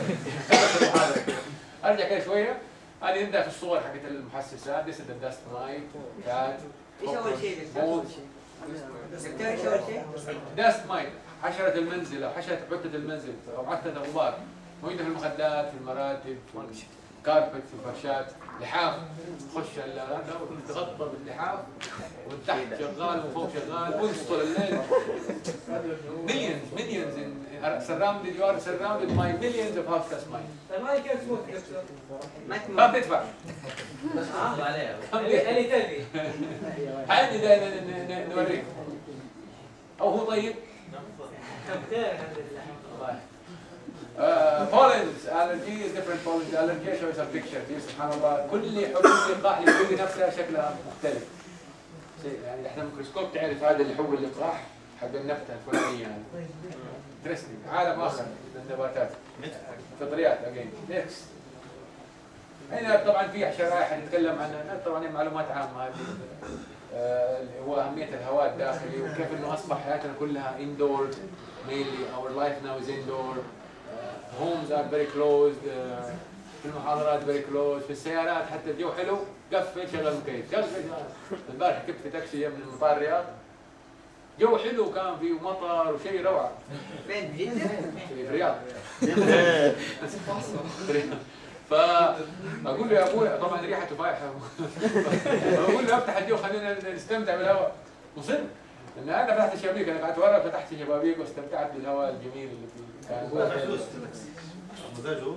أرجع كده شوية. هذه نبدأ في الصور حقت المحسسات. This is the dust mite, cat. ايش اول شيء دكتور؟ ايش اول شيء؟ dust mite حشرة المنزل أو حشرة عتة المنزل أو عتة الغبار موجودة في المخدات في المراتب في الكاربت في الفرشات. لحاف خش تغطى باللحاف والتحت شغال وفوق شغال ويسطل الليل. millions surrounded, you are surrounded by millions of house dust mites. طيب هاي كيف تموت دكتور؟ ما بتدفع. اللي تبي. عادي ده نوريك. أو هو طيب؟ بخير الحمد لله. Pollens allergy is different pollens allergy. show you some picture دي سبحان الله كل حبوب اللقاح لكل نفسها شكلها مختلف. يعني احنا ميكروسكوب تعرف هذا اللي حبوب اللقاح حق النبته الفلانيه هذه. Interesting. عالم اخر للنباتات. فطريات again. Next. هنا طبعا في شرائح نتكلم عنها طبعا معلومات عامه هذه اللي هو اهميه الهواء الداخلي وكيف انه اصبح حياتنا كلها indoor mainly our life now is indoor. homes are very closed. في المحاضرات very closed. في السيارات حتى الجو حلو قفل شغل مكيف. البارح ركبت في تاكسي من مطار الرياض جو حلو كان فيه مطر وشيء روعه. فين بجدة؟ في الرياض. فاقول له يا ابوي طبعا ريحته فايحه. اقول له افتح الجو خلينا نستمتع بالهواء. مصر لان انا فتحت الشبابيك انا قعدت ورا فتحت الشبابيك واستمتعت بالهواء الجميل اللي فيه. كان مزاجه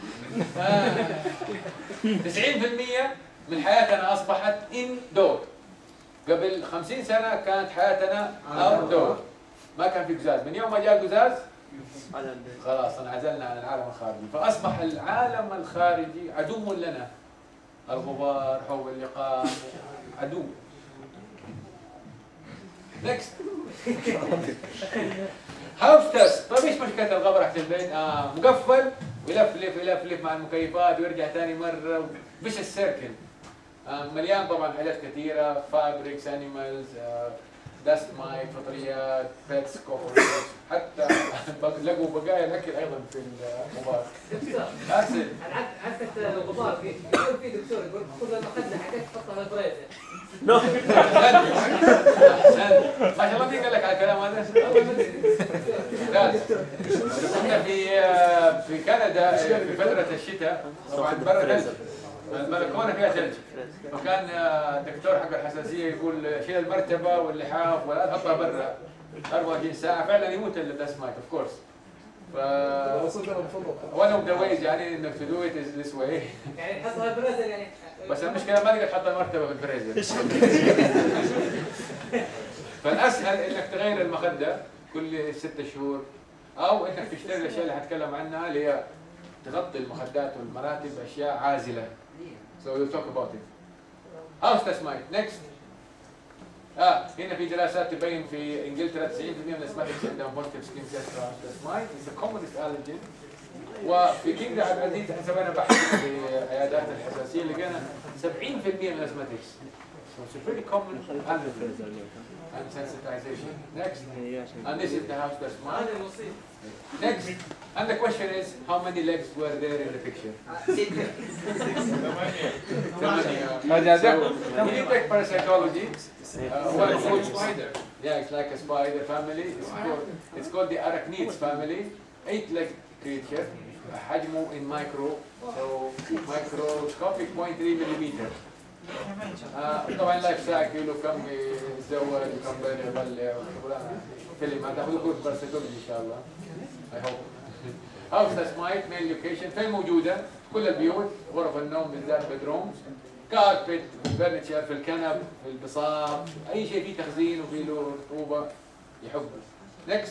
90% من حياتنا اصبحت اندور. قبل 50 سنه كانت حياتنا اوتدور. ما كان في قزاز. من يوم ما جاء القزاز خلاص انعزلنا عن العالم الخارجي. فاصبح العالم الخارجي عدو لنا. الغبار، حب اللقاح، عدو. نكست. هاوس تيست. طيب ايش مشكله الغبره تحت البيت؟ مقفل ويلفلف مع المكيفات ويرجع ثاني مره فيش السيركل. مليان طبعا حاجات كثيره فابريكس انيمالز داست مايت فطريات بيتس كوكروتش حتى لقوا بقايا الاكل ايضا في الغبار. دكتور عكس الغبار في دكتور يقول خذ المخده حقك تحطها في الفريزر. عشان ما قال لك على الكلام هذا. كنا في كندا في فترة الشتاء، طبعا برا ثلج، البلكونة فيها ثلج، وكان الدكتور حق الحساسية يقول شيل المرتبة واللحاف ولا تحطها برا 24 ساعة، فعلا يموت الدست مايت اوف كورس. one of the ways يعني انك to do it is this way. يعني تحطها بالفريزر يعني. بس المشكلة ما تقدر تحط المرتبة في الفريزر. فالاسهل انك تغير المخدة كل 6 شهور، او انك تشتري الاشياء اللي هتكلم عنها اللي هي تغطي المخدات والمراتب باشياء عازلة. So we'll talk about it. House dust mite. Next. هنا في دراسات تبين في انجلترا 90% من الاسماتكس عندهم بوزيتيف سكين تيست هاوس دست مايت، اتس كومونست الرجين. وفي كينج عبد العزيز حسبنا بحث في عيادات الحساسيه لقينا 70% من الاسماتكس. So it's a very common allergen and sensitization. Next. And this is the house dust mite. Next. And the question is, how many legs were there in the picture? 8. When you take parapsychology, one called spider. Yeah, it's like a spider family. It's called the arachnids family. 8-legged creature. حجمه in micro, so microscopic 0.3 millimeter. طبعا لايف سايكل وكم يتزوج وكم يبلع فيلم هذا هو كورس بارسيكولوجي ان شاء الله. I hope. هاوس دست مايت مين لوكيشن فين موجوده؟ كل البيوت، غرف النوم بالذات بدرومز، كاربت، فرنتشر، في الكنب، في البساط، اي شيء فيه تخزين وفيه له رطوبه يحب. Next.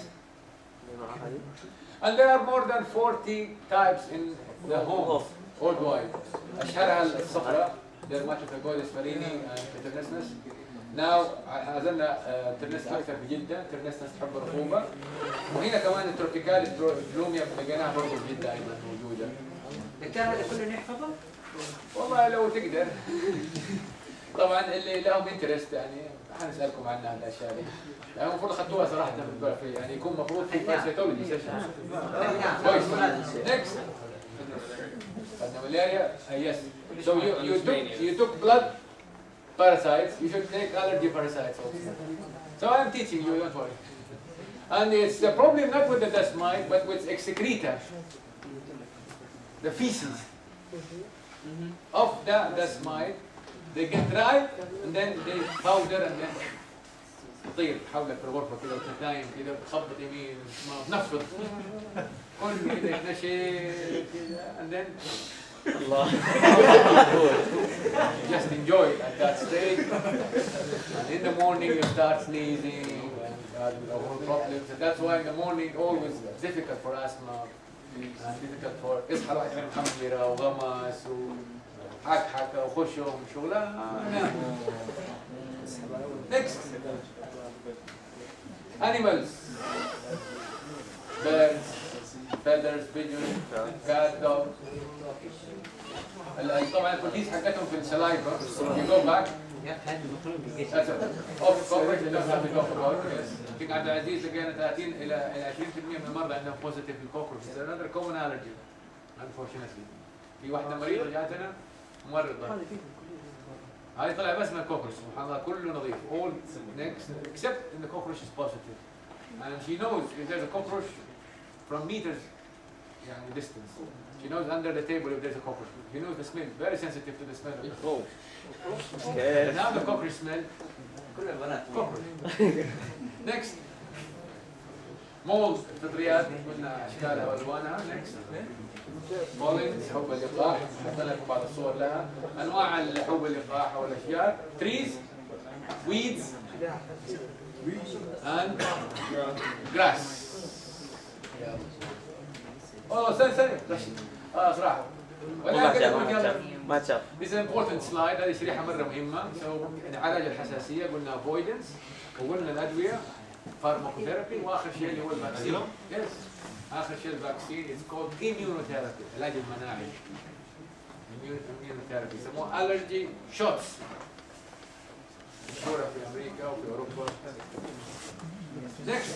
And there are more than 40 types in the home worldwide. أشهرها الصفراء Dermatophagoides farini and Ternesnes. Now هذلنا ترنس أكثر في جدة، ترنسنس تحب الرطوبة. وهنا كمان التروبيكال بلوميا لقيناها برضه في جدة أيضا موجودة. دكتور هذا كله نحفظه؟ والله لو تقدر. طبعا اللي لهم انترست يعني حنسألكم عنها الأشياء دي. يعني المفروض أخذتوها صراحة في يعني يكون مفروض في parasitology session. كويس. Next. Malaria, yes. So you took blood parasites. You should take allergy parasites also. So I'm teaching you, don't worry. And it's the problem not with the dust mite, but with excreta, the feces of the dust mite. They get dry and then they powder and then تطير حولك في الغرفة كده وتنايم كده وتخبط يمين تنفض كل كده يتنشي and then Allah just enjoy it at that stage and in the morning you start sneezing and problems and that's why in the morning always difficult for asthma and difficult for اصحى الواحد يعمل محمرة وغمس وحكحكة وخشم شغلانة. Next. Animals. Birds, feathers, pigeons, cat, dog. طبعا البروتيز حقتهم في السلايفا. You go back. That's a coverage that doesn't have to go about. Yes. في عبد العزيز لقينا 30 إلى 20% من المرضى عندهم positive الكوكروش. It's another common allergy. Unfortunately. في واحدة مريضة جاتنا ممرضة. هذه طلع بس من الكوكروش سبحان الله كله نظيف all next except in the cockroach is positive and she knows if there's a cockroach from meters يعني distance. She knows under the table if there's a cockroach. She knows the smell, very sensitive to the smell of the cockroach. And now the cockroach smell cockroach. Next. mold فطريات قلنا اشكالها والوانها. next. بولينز حب اللقاح حط لكم بعض الصور لها. انواع حب اللقاح والاشياء. تريز weeds and grass. اوه سنة صراحة ما تشاف. This is an important slide. هذه شريحة مرة مهمة. علاج الحساسية قلنا avoidance وقلنا الأدوية فارماكوثيرابي واخر شيء اللي هو الفاكسين. يس اخر شيء الفاكسين is called immunotherapy العلاج المناعي. immunotherapy يسموه allergy shots. مشهورة في امريكا وفي اوروبا. next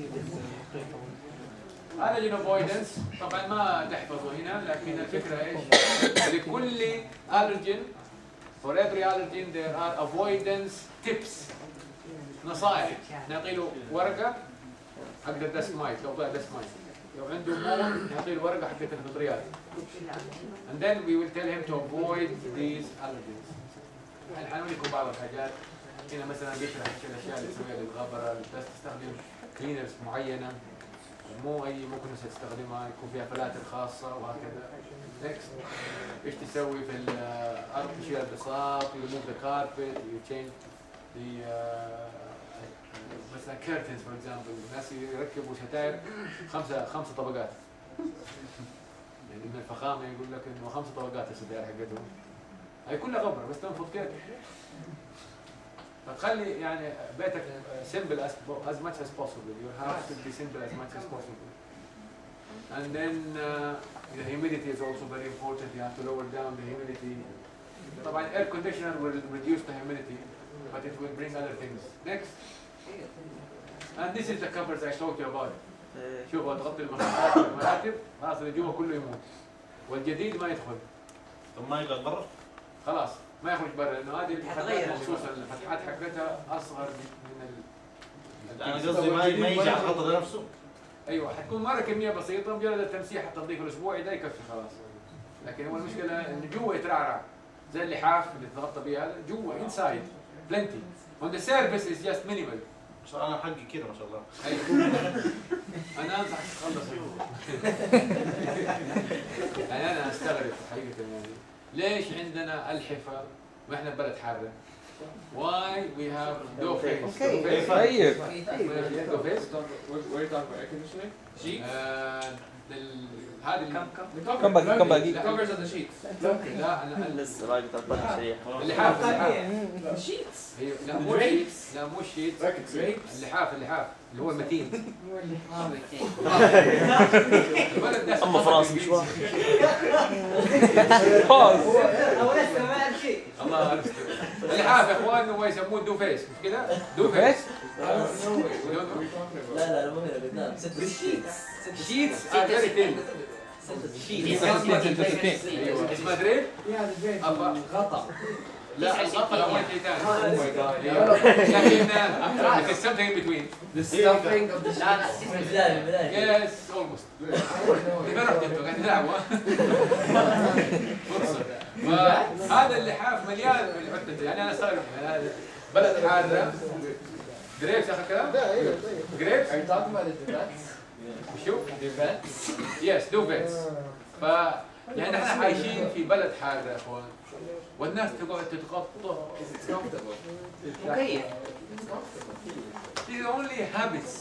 allergen avoidance طبعا ما تحفظوا هنا لكن الفكرة ايش؟ لكل allergen for every allergen there are avoidance tips. نصائح، نعطي له ورقه حق الديسك مايك لو طلع ديسك مايك، لو عنده مول نعطي له ورقه حقت الفطريات. And then we will tell him to avoid these allergens. الحين حنوريكم بعض الحاجات. هنا مثلا بيشرح ايش الاشياء اللي تسويها للغبره، بس تستخدم كلينرز معينه، مو اي كنوز تستخدمها، يكون فيها فلاتر خاصه وهكذا. نكست ايش تسوي في الارض؟ تشيل البساط، you remove the carpet, you change the مثلا curtains for example. الناس يركبوا ستائر خمسة طبقات. يعني من الفخامه يقول لك انه 5 طبقات الستائر حقتهم. هي كلها غبره بس تنفض كيف. فتخلي يعني بيتك simple as much as possible. Your house should be simple as much as possible. And then the humidity is also very important. You have to lower down the humidity. طبعا air conditioner will reduce the humidity, but it will bring other things. Next. And this is the covers I told you about. شوفوا تغطي المخدات والمراتب، خلاص اللي جوا كله يموت. والجديد ما يدخل. طب ما يقدر برا؟ خلاص ما يخرج برا لانه هذه الفتحات مخصوصا الفتحات حقتها اصغر من انا قصدي ما يجي على الخط نفسه. ايوه حتكون مره كميه بسيطه، مجرد التمسيح التنظيف الاسبوعي ده يكفي خلاص. لكن هو المشكله انه جوا يترعرع زي اللحاف اللي تغطى بيه هذا جوا انسايد بلنتي. On the surface is just minimal. ما شاء الله انا حقي كذا ما شاء الله. ايوه انا انصحك تخلص. يعني انا استغرب حقيقه يعني ليش عندنا الحفه واحنا بلد حاره؟ Why we have dough face? طيب Dough face. Where you talking about air conditioning? Sheets? هذه كم باقي؟ Covers of the sheets. لا انا لسه باقي 13 شيء. اللحاف Sheets. لا مو شيتس، لا مو شيتس، اللحاف اللي هو المتين. الولد ده اما فراس مش واحد. هو لسه ما قال شيء. الله عرفت. اللحاف يا اخوان هو يسموه دو فيس مش كده؟ دو فيس؟ لا مو هنا قدام 6 شيتس are very thin. ايوه اسمها دريب؟ غطا لا الغطا اول شيء ثاني. لكن it's something in between. The stuffing of the sheets. Yes, almost. تفرحت انتوا قاعد تلعبوا. فرصة. فهذا اللحاف مليان بالعدة، يعني انا استغرب بلد حارة. جريبس اخر كلام؟ جريبس؟ Are you talking about the duvettes? شو؟ Duvettes? Yes, دوفيتس. يعني احنا عايشين في بلد حار يا اخوان والناس تقعد تتغطى. It's comfortable. مكيف. These are only habits.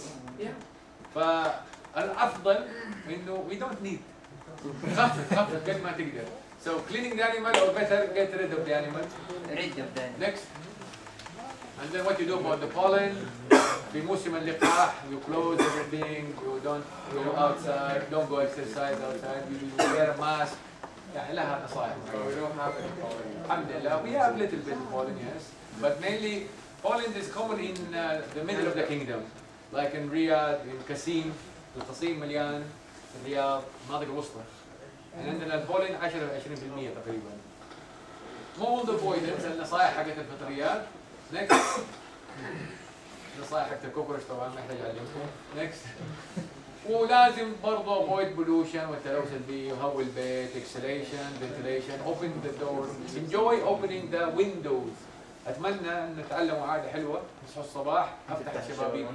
فالافضل انه we don't need. خفف قد ما تقدر. So cleaning the animal or better get rid of the animal. Rid of the Next. And then what you do about the pollen. في موسم اللقاح you close everything, you don't go outside, don't go exercise outside, you wear a mask. يعني لها نصائح. We don't have any pollen. الحمد لله we have little bit of pollen, yes, but mainly pollen is common in the middle of the kingdom, like in Riyadh, in Qasim. القصيم مليان في الرياض، المناطق الوسطى. يعني عندنا البولين 10-20% تقريبا. mold avoidance النصائح حقت الفطريات. next نصائح حقت الكوكروش طبعا ما يحتاج عليكم. next ولازم برضه avoid pollution والتلوث البيئي وهو البيت exhalation ventilation open the doors enjoy opening the windows. اتمنى ان نتعلموا عاده حلوه تصحوا الصباح افتح الشبابيك.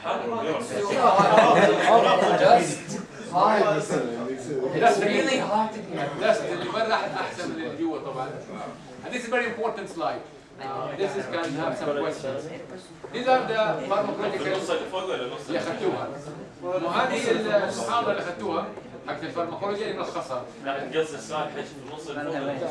That's really hot in here. That's اللي برا احسن من اللي جوا طبعا. And this is very important slide. This is can have some questions. These are the pharmacological اللي اخذتوها. وهذه المحاضره اللي اخذتوها حقت الفارماكولوجيا اللي ملخصها. لا نقص السؤال حج في النص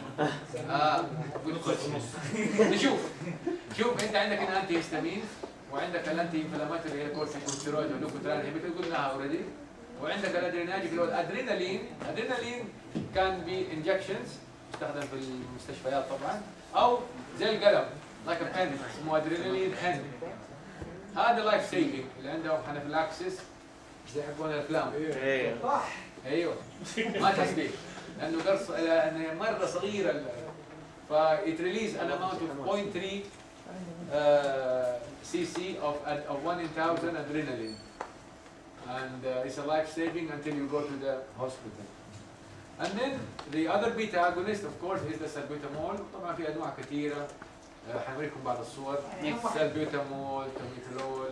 شوف انت عندك الانتي هيستامين وعندك الانتي انفلاماتوري اللي هي كورتيكوستيرويد ولوكوتران هيبيتال قلناها اوريدي وعندك الادريناجيك اللي هو الادرينالين. الادرينالين كان بي انجكشنز يستخدم في المستشفيات طبعا او زي القلم لايك بن اسمه ادرينالين بن. هذا لايف سيفنج اللي عندهم حنفلاكسس زي حقون الافلام. ايوه ما تحس لانه قرص لانه مره صغيره فيت ريليز ان اماونت اوف 0.3 cc of 1 in 1,000 adrenaline, and it's a life saving until you go to the hospital. And then the other beta agonist of course is the salbutamol. طبعا في انواع كثيره حنوريكم بعض الصور. سالبيوتامول، توميترول،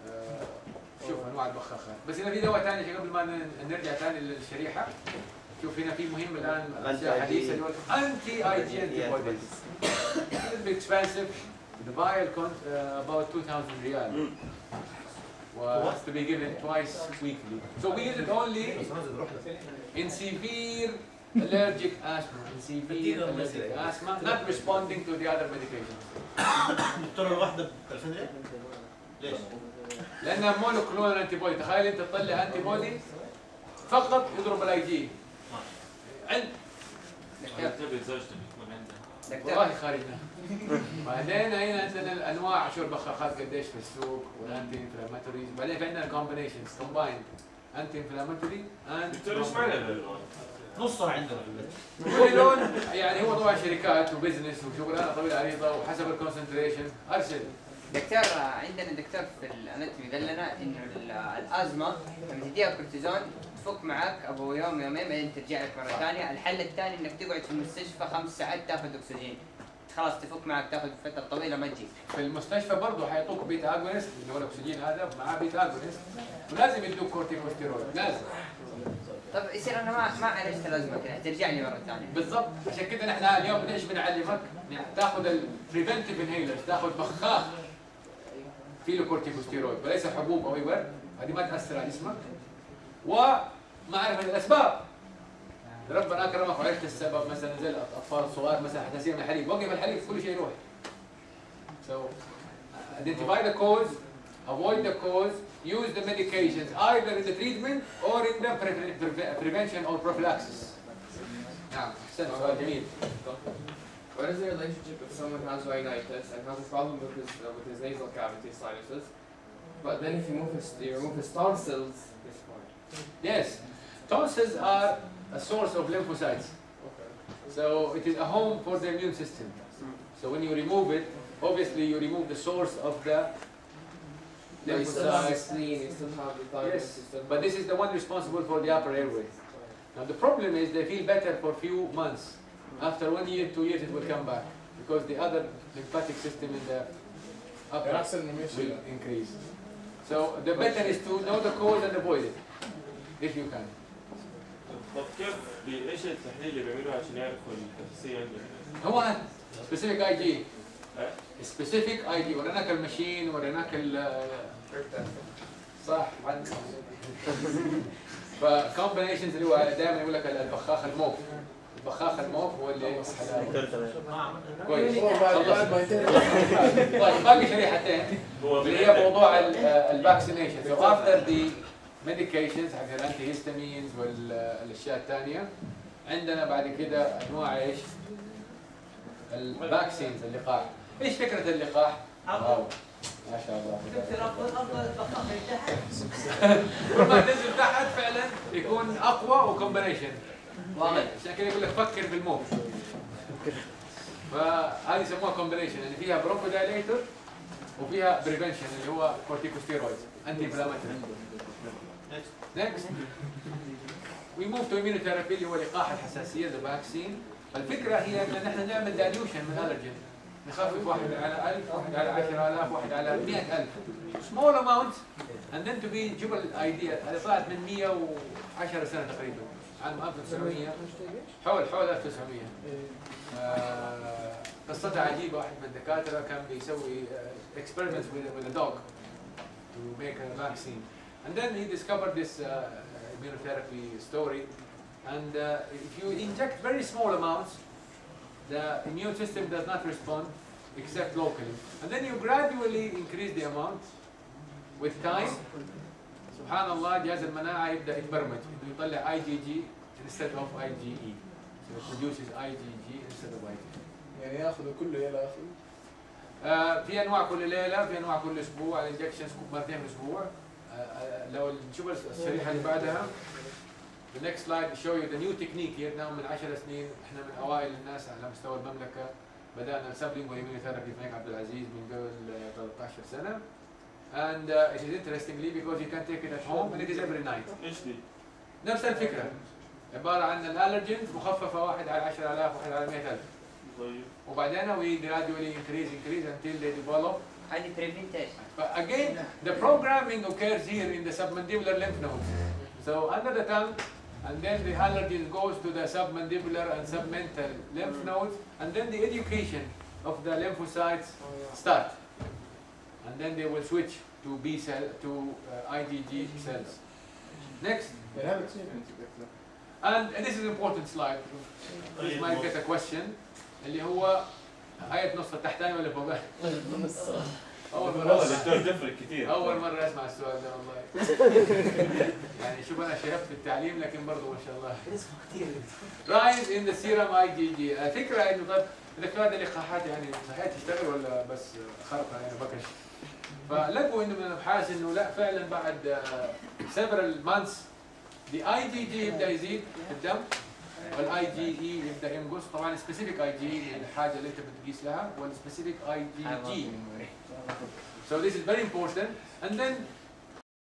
شوف انواع البخاخات. بس هنا في دواء ثاني قبل ما نرجع ثاني للشريحه. شوف هنا في مهم الان اشياء حديثه اللي هو انتي اي جي انتي بوديز. It's expensive. The vial costs about 2,000 riyal. has to be given twice weekly. So we use it only in severe allergic asthma, not responding to the other medications. دكتور الواحده ب 2000 ريال؟ ليش؟ لانها مونوكلونال انتي بودي، تخيل انت تطلع انتي بودي فقط يضرب الاي جي. عند تبي زوجتك تكون عندها. والله خارجنا. بعدين هنا عندنا الانواع شو البخاخات قديش في السوق والانتي انفلاماتوريز، بعدين في عندنا كومبينيشنز كومبايند انتي انفلاماتوري دكتور ايش معنى الالوان؟ نصها عندنا كل لون يعني هو طبعا شركات وبزنس وشغلانه طويله عريضه وحسب الكونسنتريشن. ارسل دكتور عندنا دكتور في الاناتومي قال لنا انه الازمه لما تديها كورتيزون تفك معك ابو يوم يومين بعدين ترجع لك مره ثانيه. الحل الثاني انك تقعد في المستشفى 5 ساعات تاخذ اكسجين، خلاص تفك معك تاخذ فتره طويله ما تجيك. في المستشفى برضه حيعطوك بيتا اجونست اللي هو الاكسجين هذا معاه بيتا اجونست ولازم يدوك كورتيكوستيرويد لازم. طب يصير انا ما عالجت الازمه كذا ترجع لي مره ثانيه. بالضبط، عشان كذا نحن اليوم ايش بنعلمك؟ تاخذ البريفنتيف انهيلرز، تاخذ بخاخ فيه له كورتيكوستيرويد وليس حبوب او ايور، هذه ما تاثر على جسمك. ومعرفه الاسباب. ربنا اكرمك وعرفت السبب، مثلا زي الاطفال الصغار مثلا حساسيه من الحليب، وقف الحليب كل شيء يروح. So identify the cause, avoid the cause, use the medications either in the treatment or in the prevention or prophylaxis. نعم، أحسنت، سؤال جميل. What is the relationship if someone has rhinitis and has a problem with his nasal cavity sinuses, but then if you remove his tonsils, it's fine? Yes, tonsils are a source of lymphocytes. So it is a home for the immune system. So when you remove it, obviously you remove the source of the You still have the lymphocytes. spleen, you still have the thymus, Yes, you still but have... this is the one responsible for the upper airway. Now the problem is they feel better for a few months. After 1 year, 2 years, it will come back because the other lymphatic system in the upper will increase. So the better is to know the cause and avoid it, if you can. طب كيف ايش التحليل اللي بيعملوه عشان يعرفوا الحساسيه عندك؟ هو specific IG. specific ID، وريناك الماشين وريناك صح. فكومبينيشنز اللي هو دائما يقول لك البخاخ الموف. البخاخ الموف هو اللي كويس. طيب باقي شريحتين اللي هي موضوع الفاكسينيشن. So after the medications حق الانتي هيستامينز والاشياء الثانيه عندنا بعد كده انواع ايش؟ الفاكسينز، اللقاح. ايش فكره اللقاح؟ واو ما شاء الله. كل ما تنزل تحت فعلا يكون اقوى وكومبينيشن واضح، عشان كذا يقول لك فكر بالموف. فهذه يسموها كومبينيشن اللي فيها برونكو دايليتور وفيها بريفنشن اللي هو كورتيكوستيرويد انتي انفلاماتوري. Next we move to immunotherapy اللي هو لقاح الحساسيه the vaccine. الفكره هي ان نحن نعمل دايليوشن من الرجين، نخفف واحد على 1000، واحد على 10000، واحد على 100000 small amount and then to be جبل الايديا. هذه طلعت من 110 سنه تقريبا، عام 1900 حول 1900. قصتها عجيبه. واحد من الدكاتره كان بيسوي experiments with a dog to make a vaccine and then he discovered this immunotherapy story. And if you inject very small amounts, the immune system does not respond except locally. And then you gradually increase the amount with time. سبحان الله جهاز المناعة يبدأ يتبرمج إنه يطلع IgG instead of IgE. So it produces IgG instead of IgE. يعني ياخذه كل ليلة ياخذه؟ في أنواع كل ليلة، في أنواع كل أسبوع، الانجكشنز مرتين في الأسبوع. لو نشوف الشريحة اللي بعدها. The next slide show you the new technique here now. من 10 سنين احنا من اوائل الناس على مستوى المملكه بدأنا السبلينجوال immunotherapy في الملك عبد العزيز من قبل 13 سنة. And it is interestingly because you can take it at home and it is every night. ايش دي؟ نفس الفكرة. عبارة عن الالرجينز مخففة 1 على 10,000 1 على 100,000. طيب وبعدين we gradually increase until they develop. هذه بريفنتيشن. But again, the programming occurs here in the submandibular lymph nodes. So under the tongue, and then the allergen goes to the submandibular and submental lymph nodes, and then the education of the lymphocytes start. And then they will switch to B cell, to IgG cells. Next. And this is an important slide. This might get a question. اللي هو آية نص التحتاني ولا فوقاني؟ والله الدكتور تفرق كثير. أول مرة أسمع السؤال ده والله. يعني شوف أنا شربت في التعليم لكن برضه ما شاء الله. Rise in the serum IgG. الفكرة إنه طيب الدكتور هذا اللقاحات يعني صحيح تشتغل ولا بس خرقة يعني بكش؟ فلقوا إنه من الأبحاث إنه لا فعلا بعد several months the IgG يبدأ يزيد في الدم. والIgE يبدأ ينقص. طبعا specific IgE الحاجة اللي أنت بتقيس لها والspecific IgG. So this is very important. And then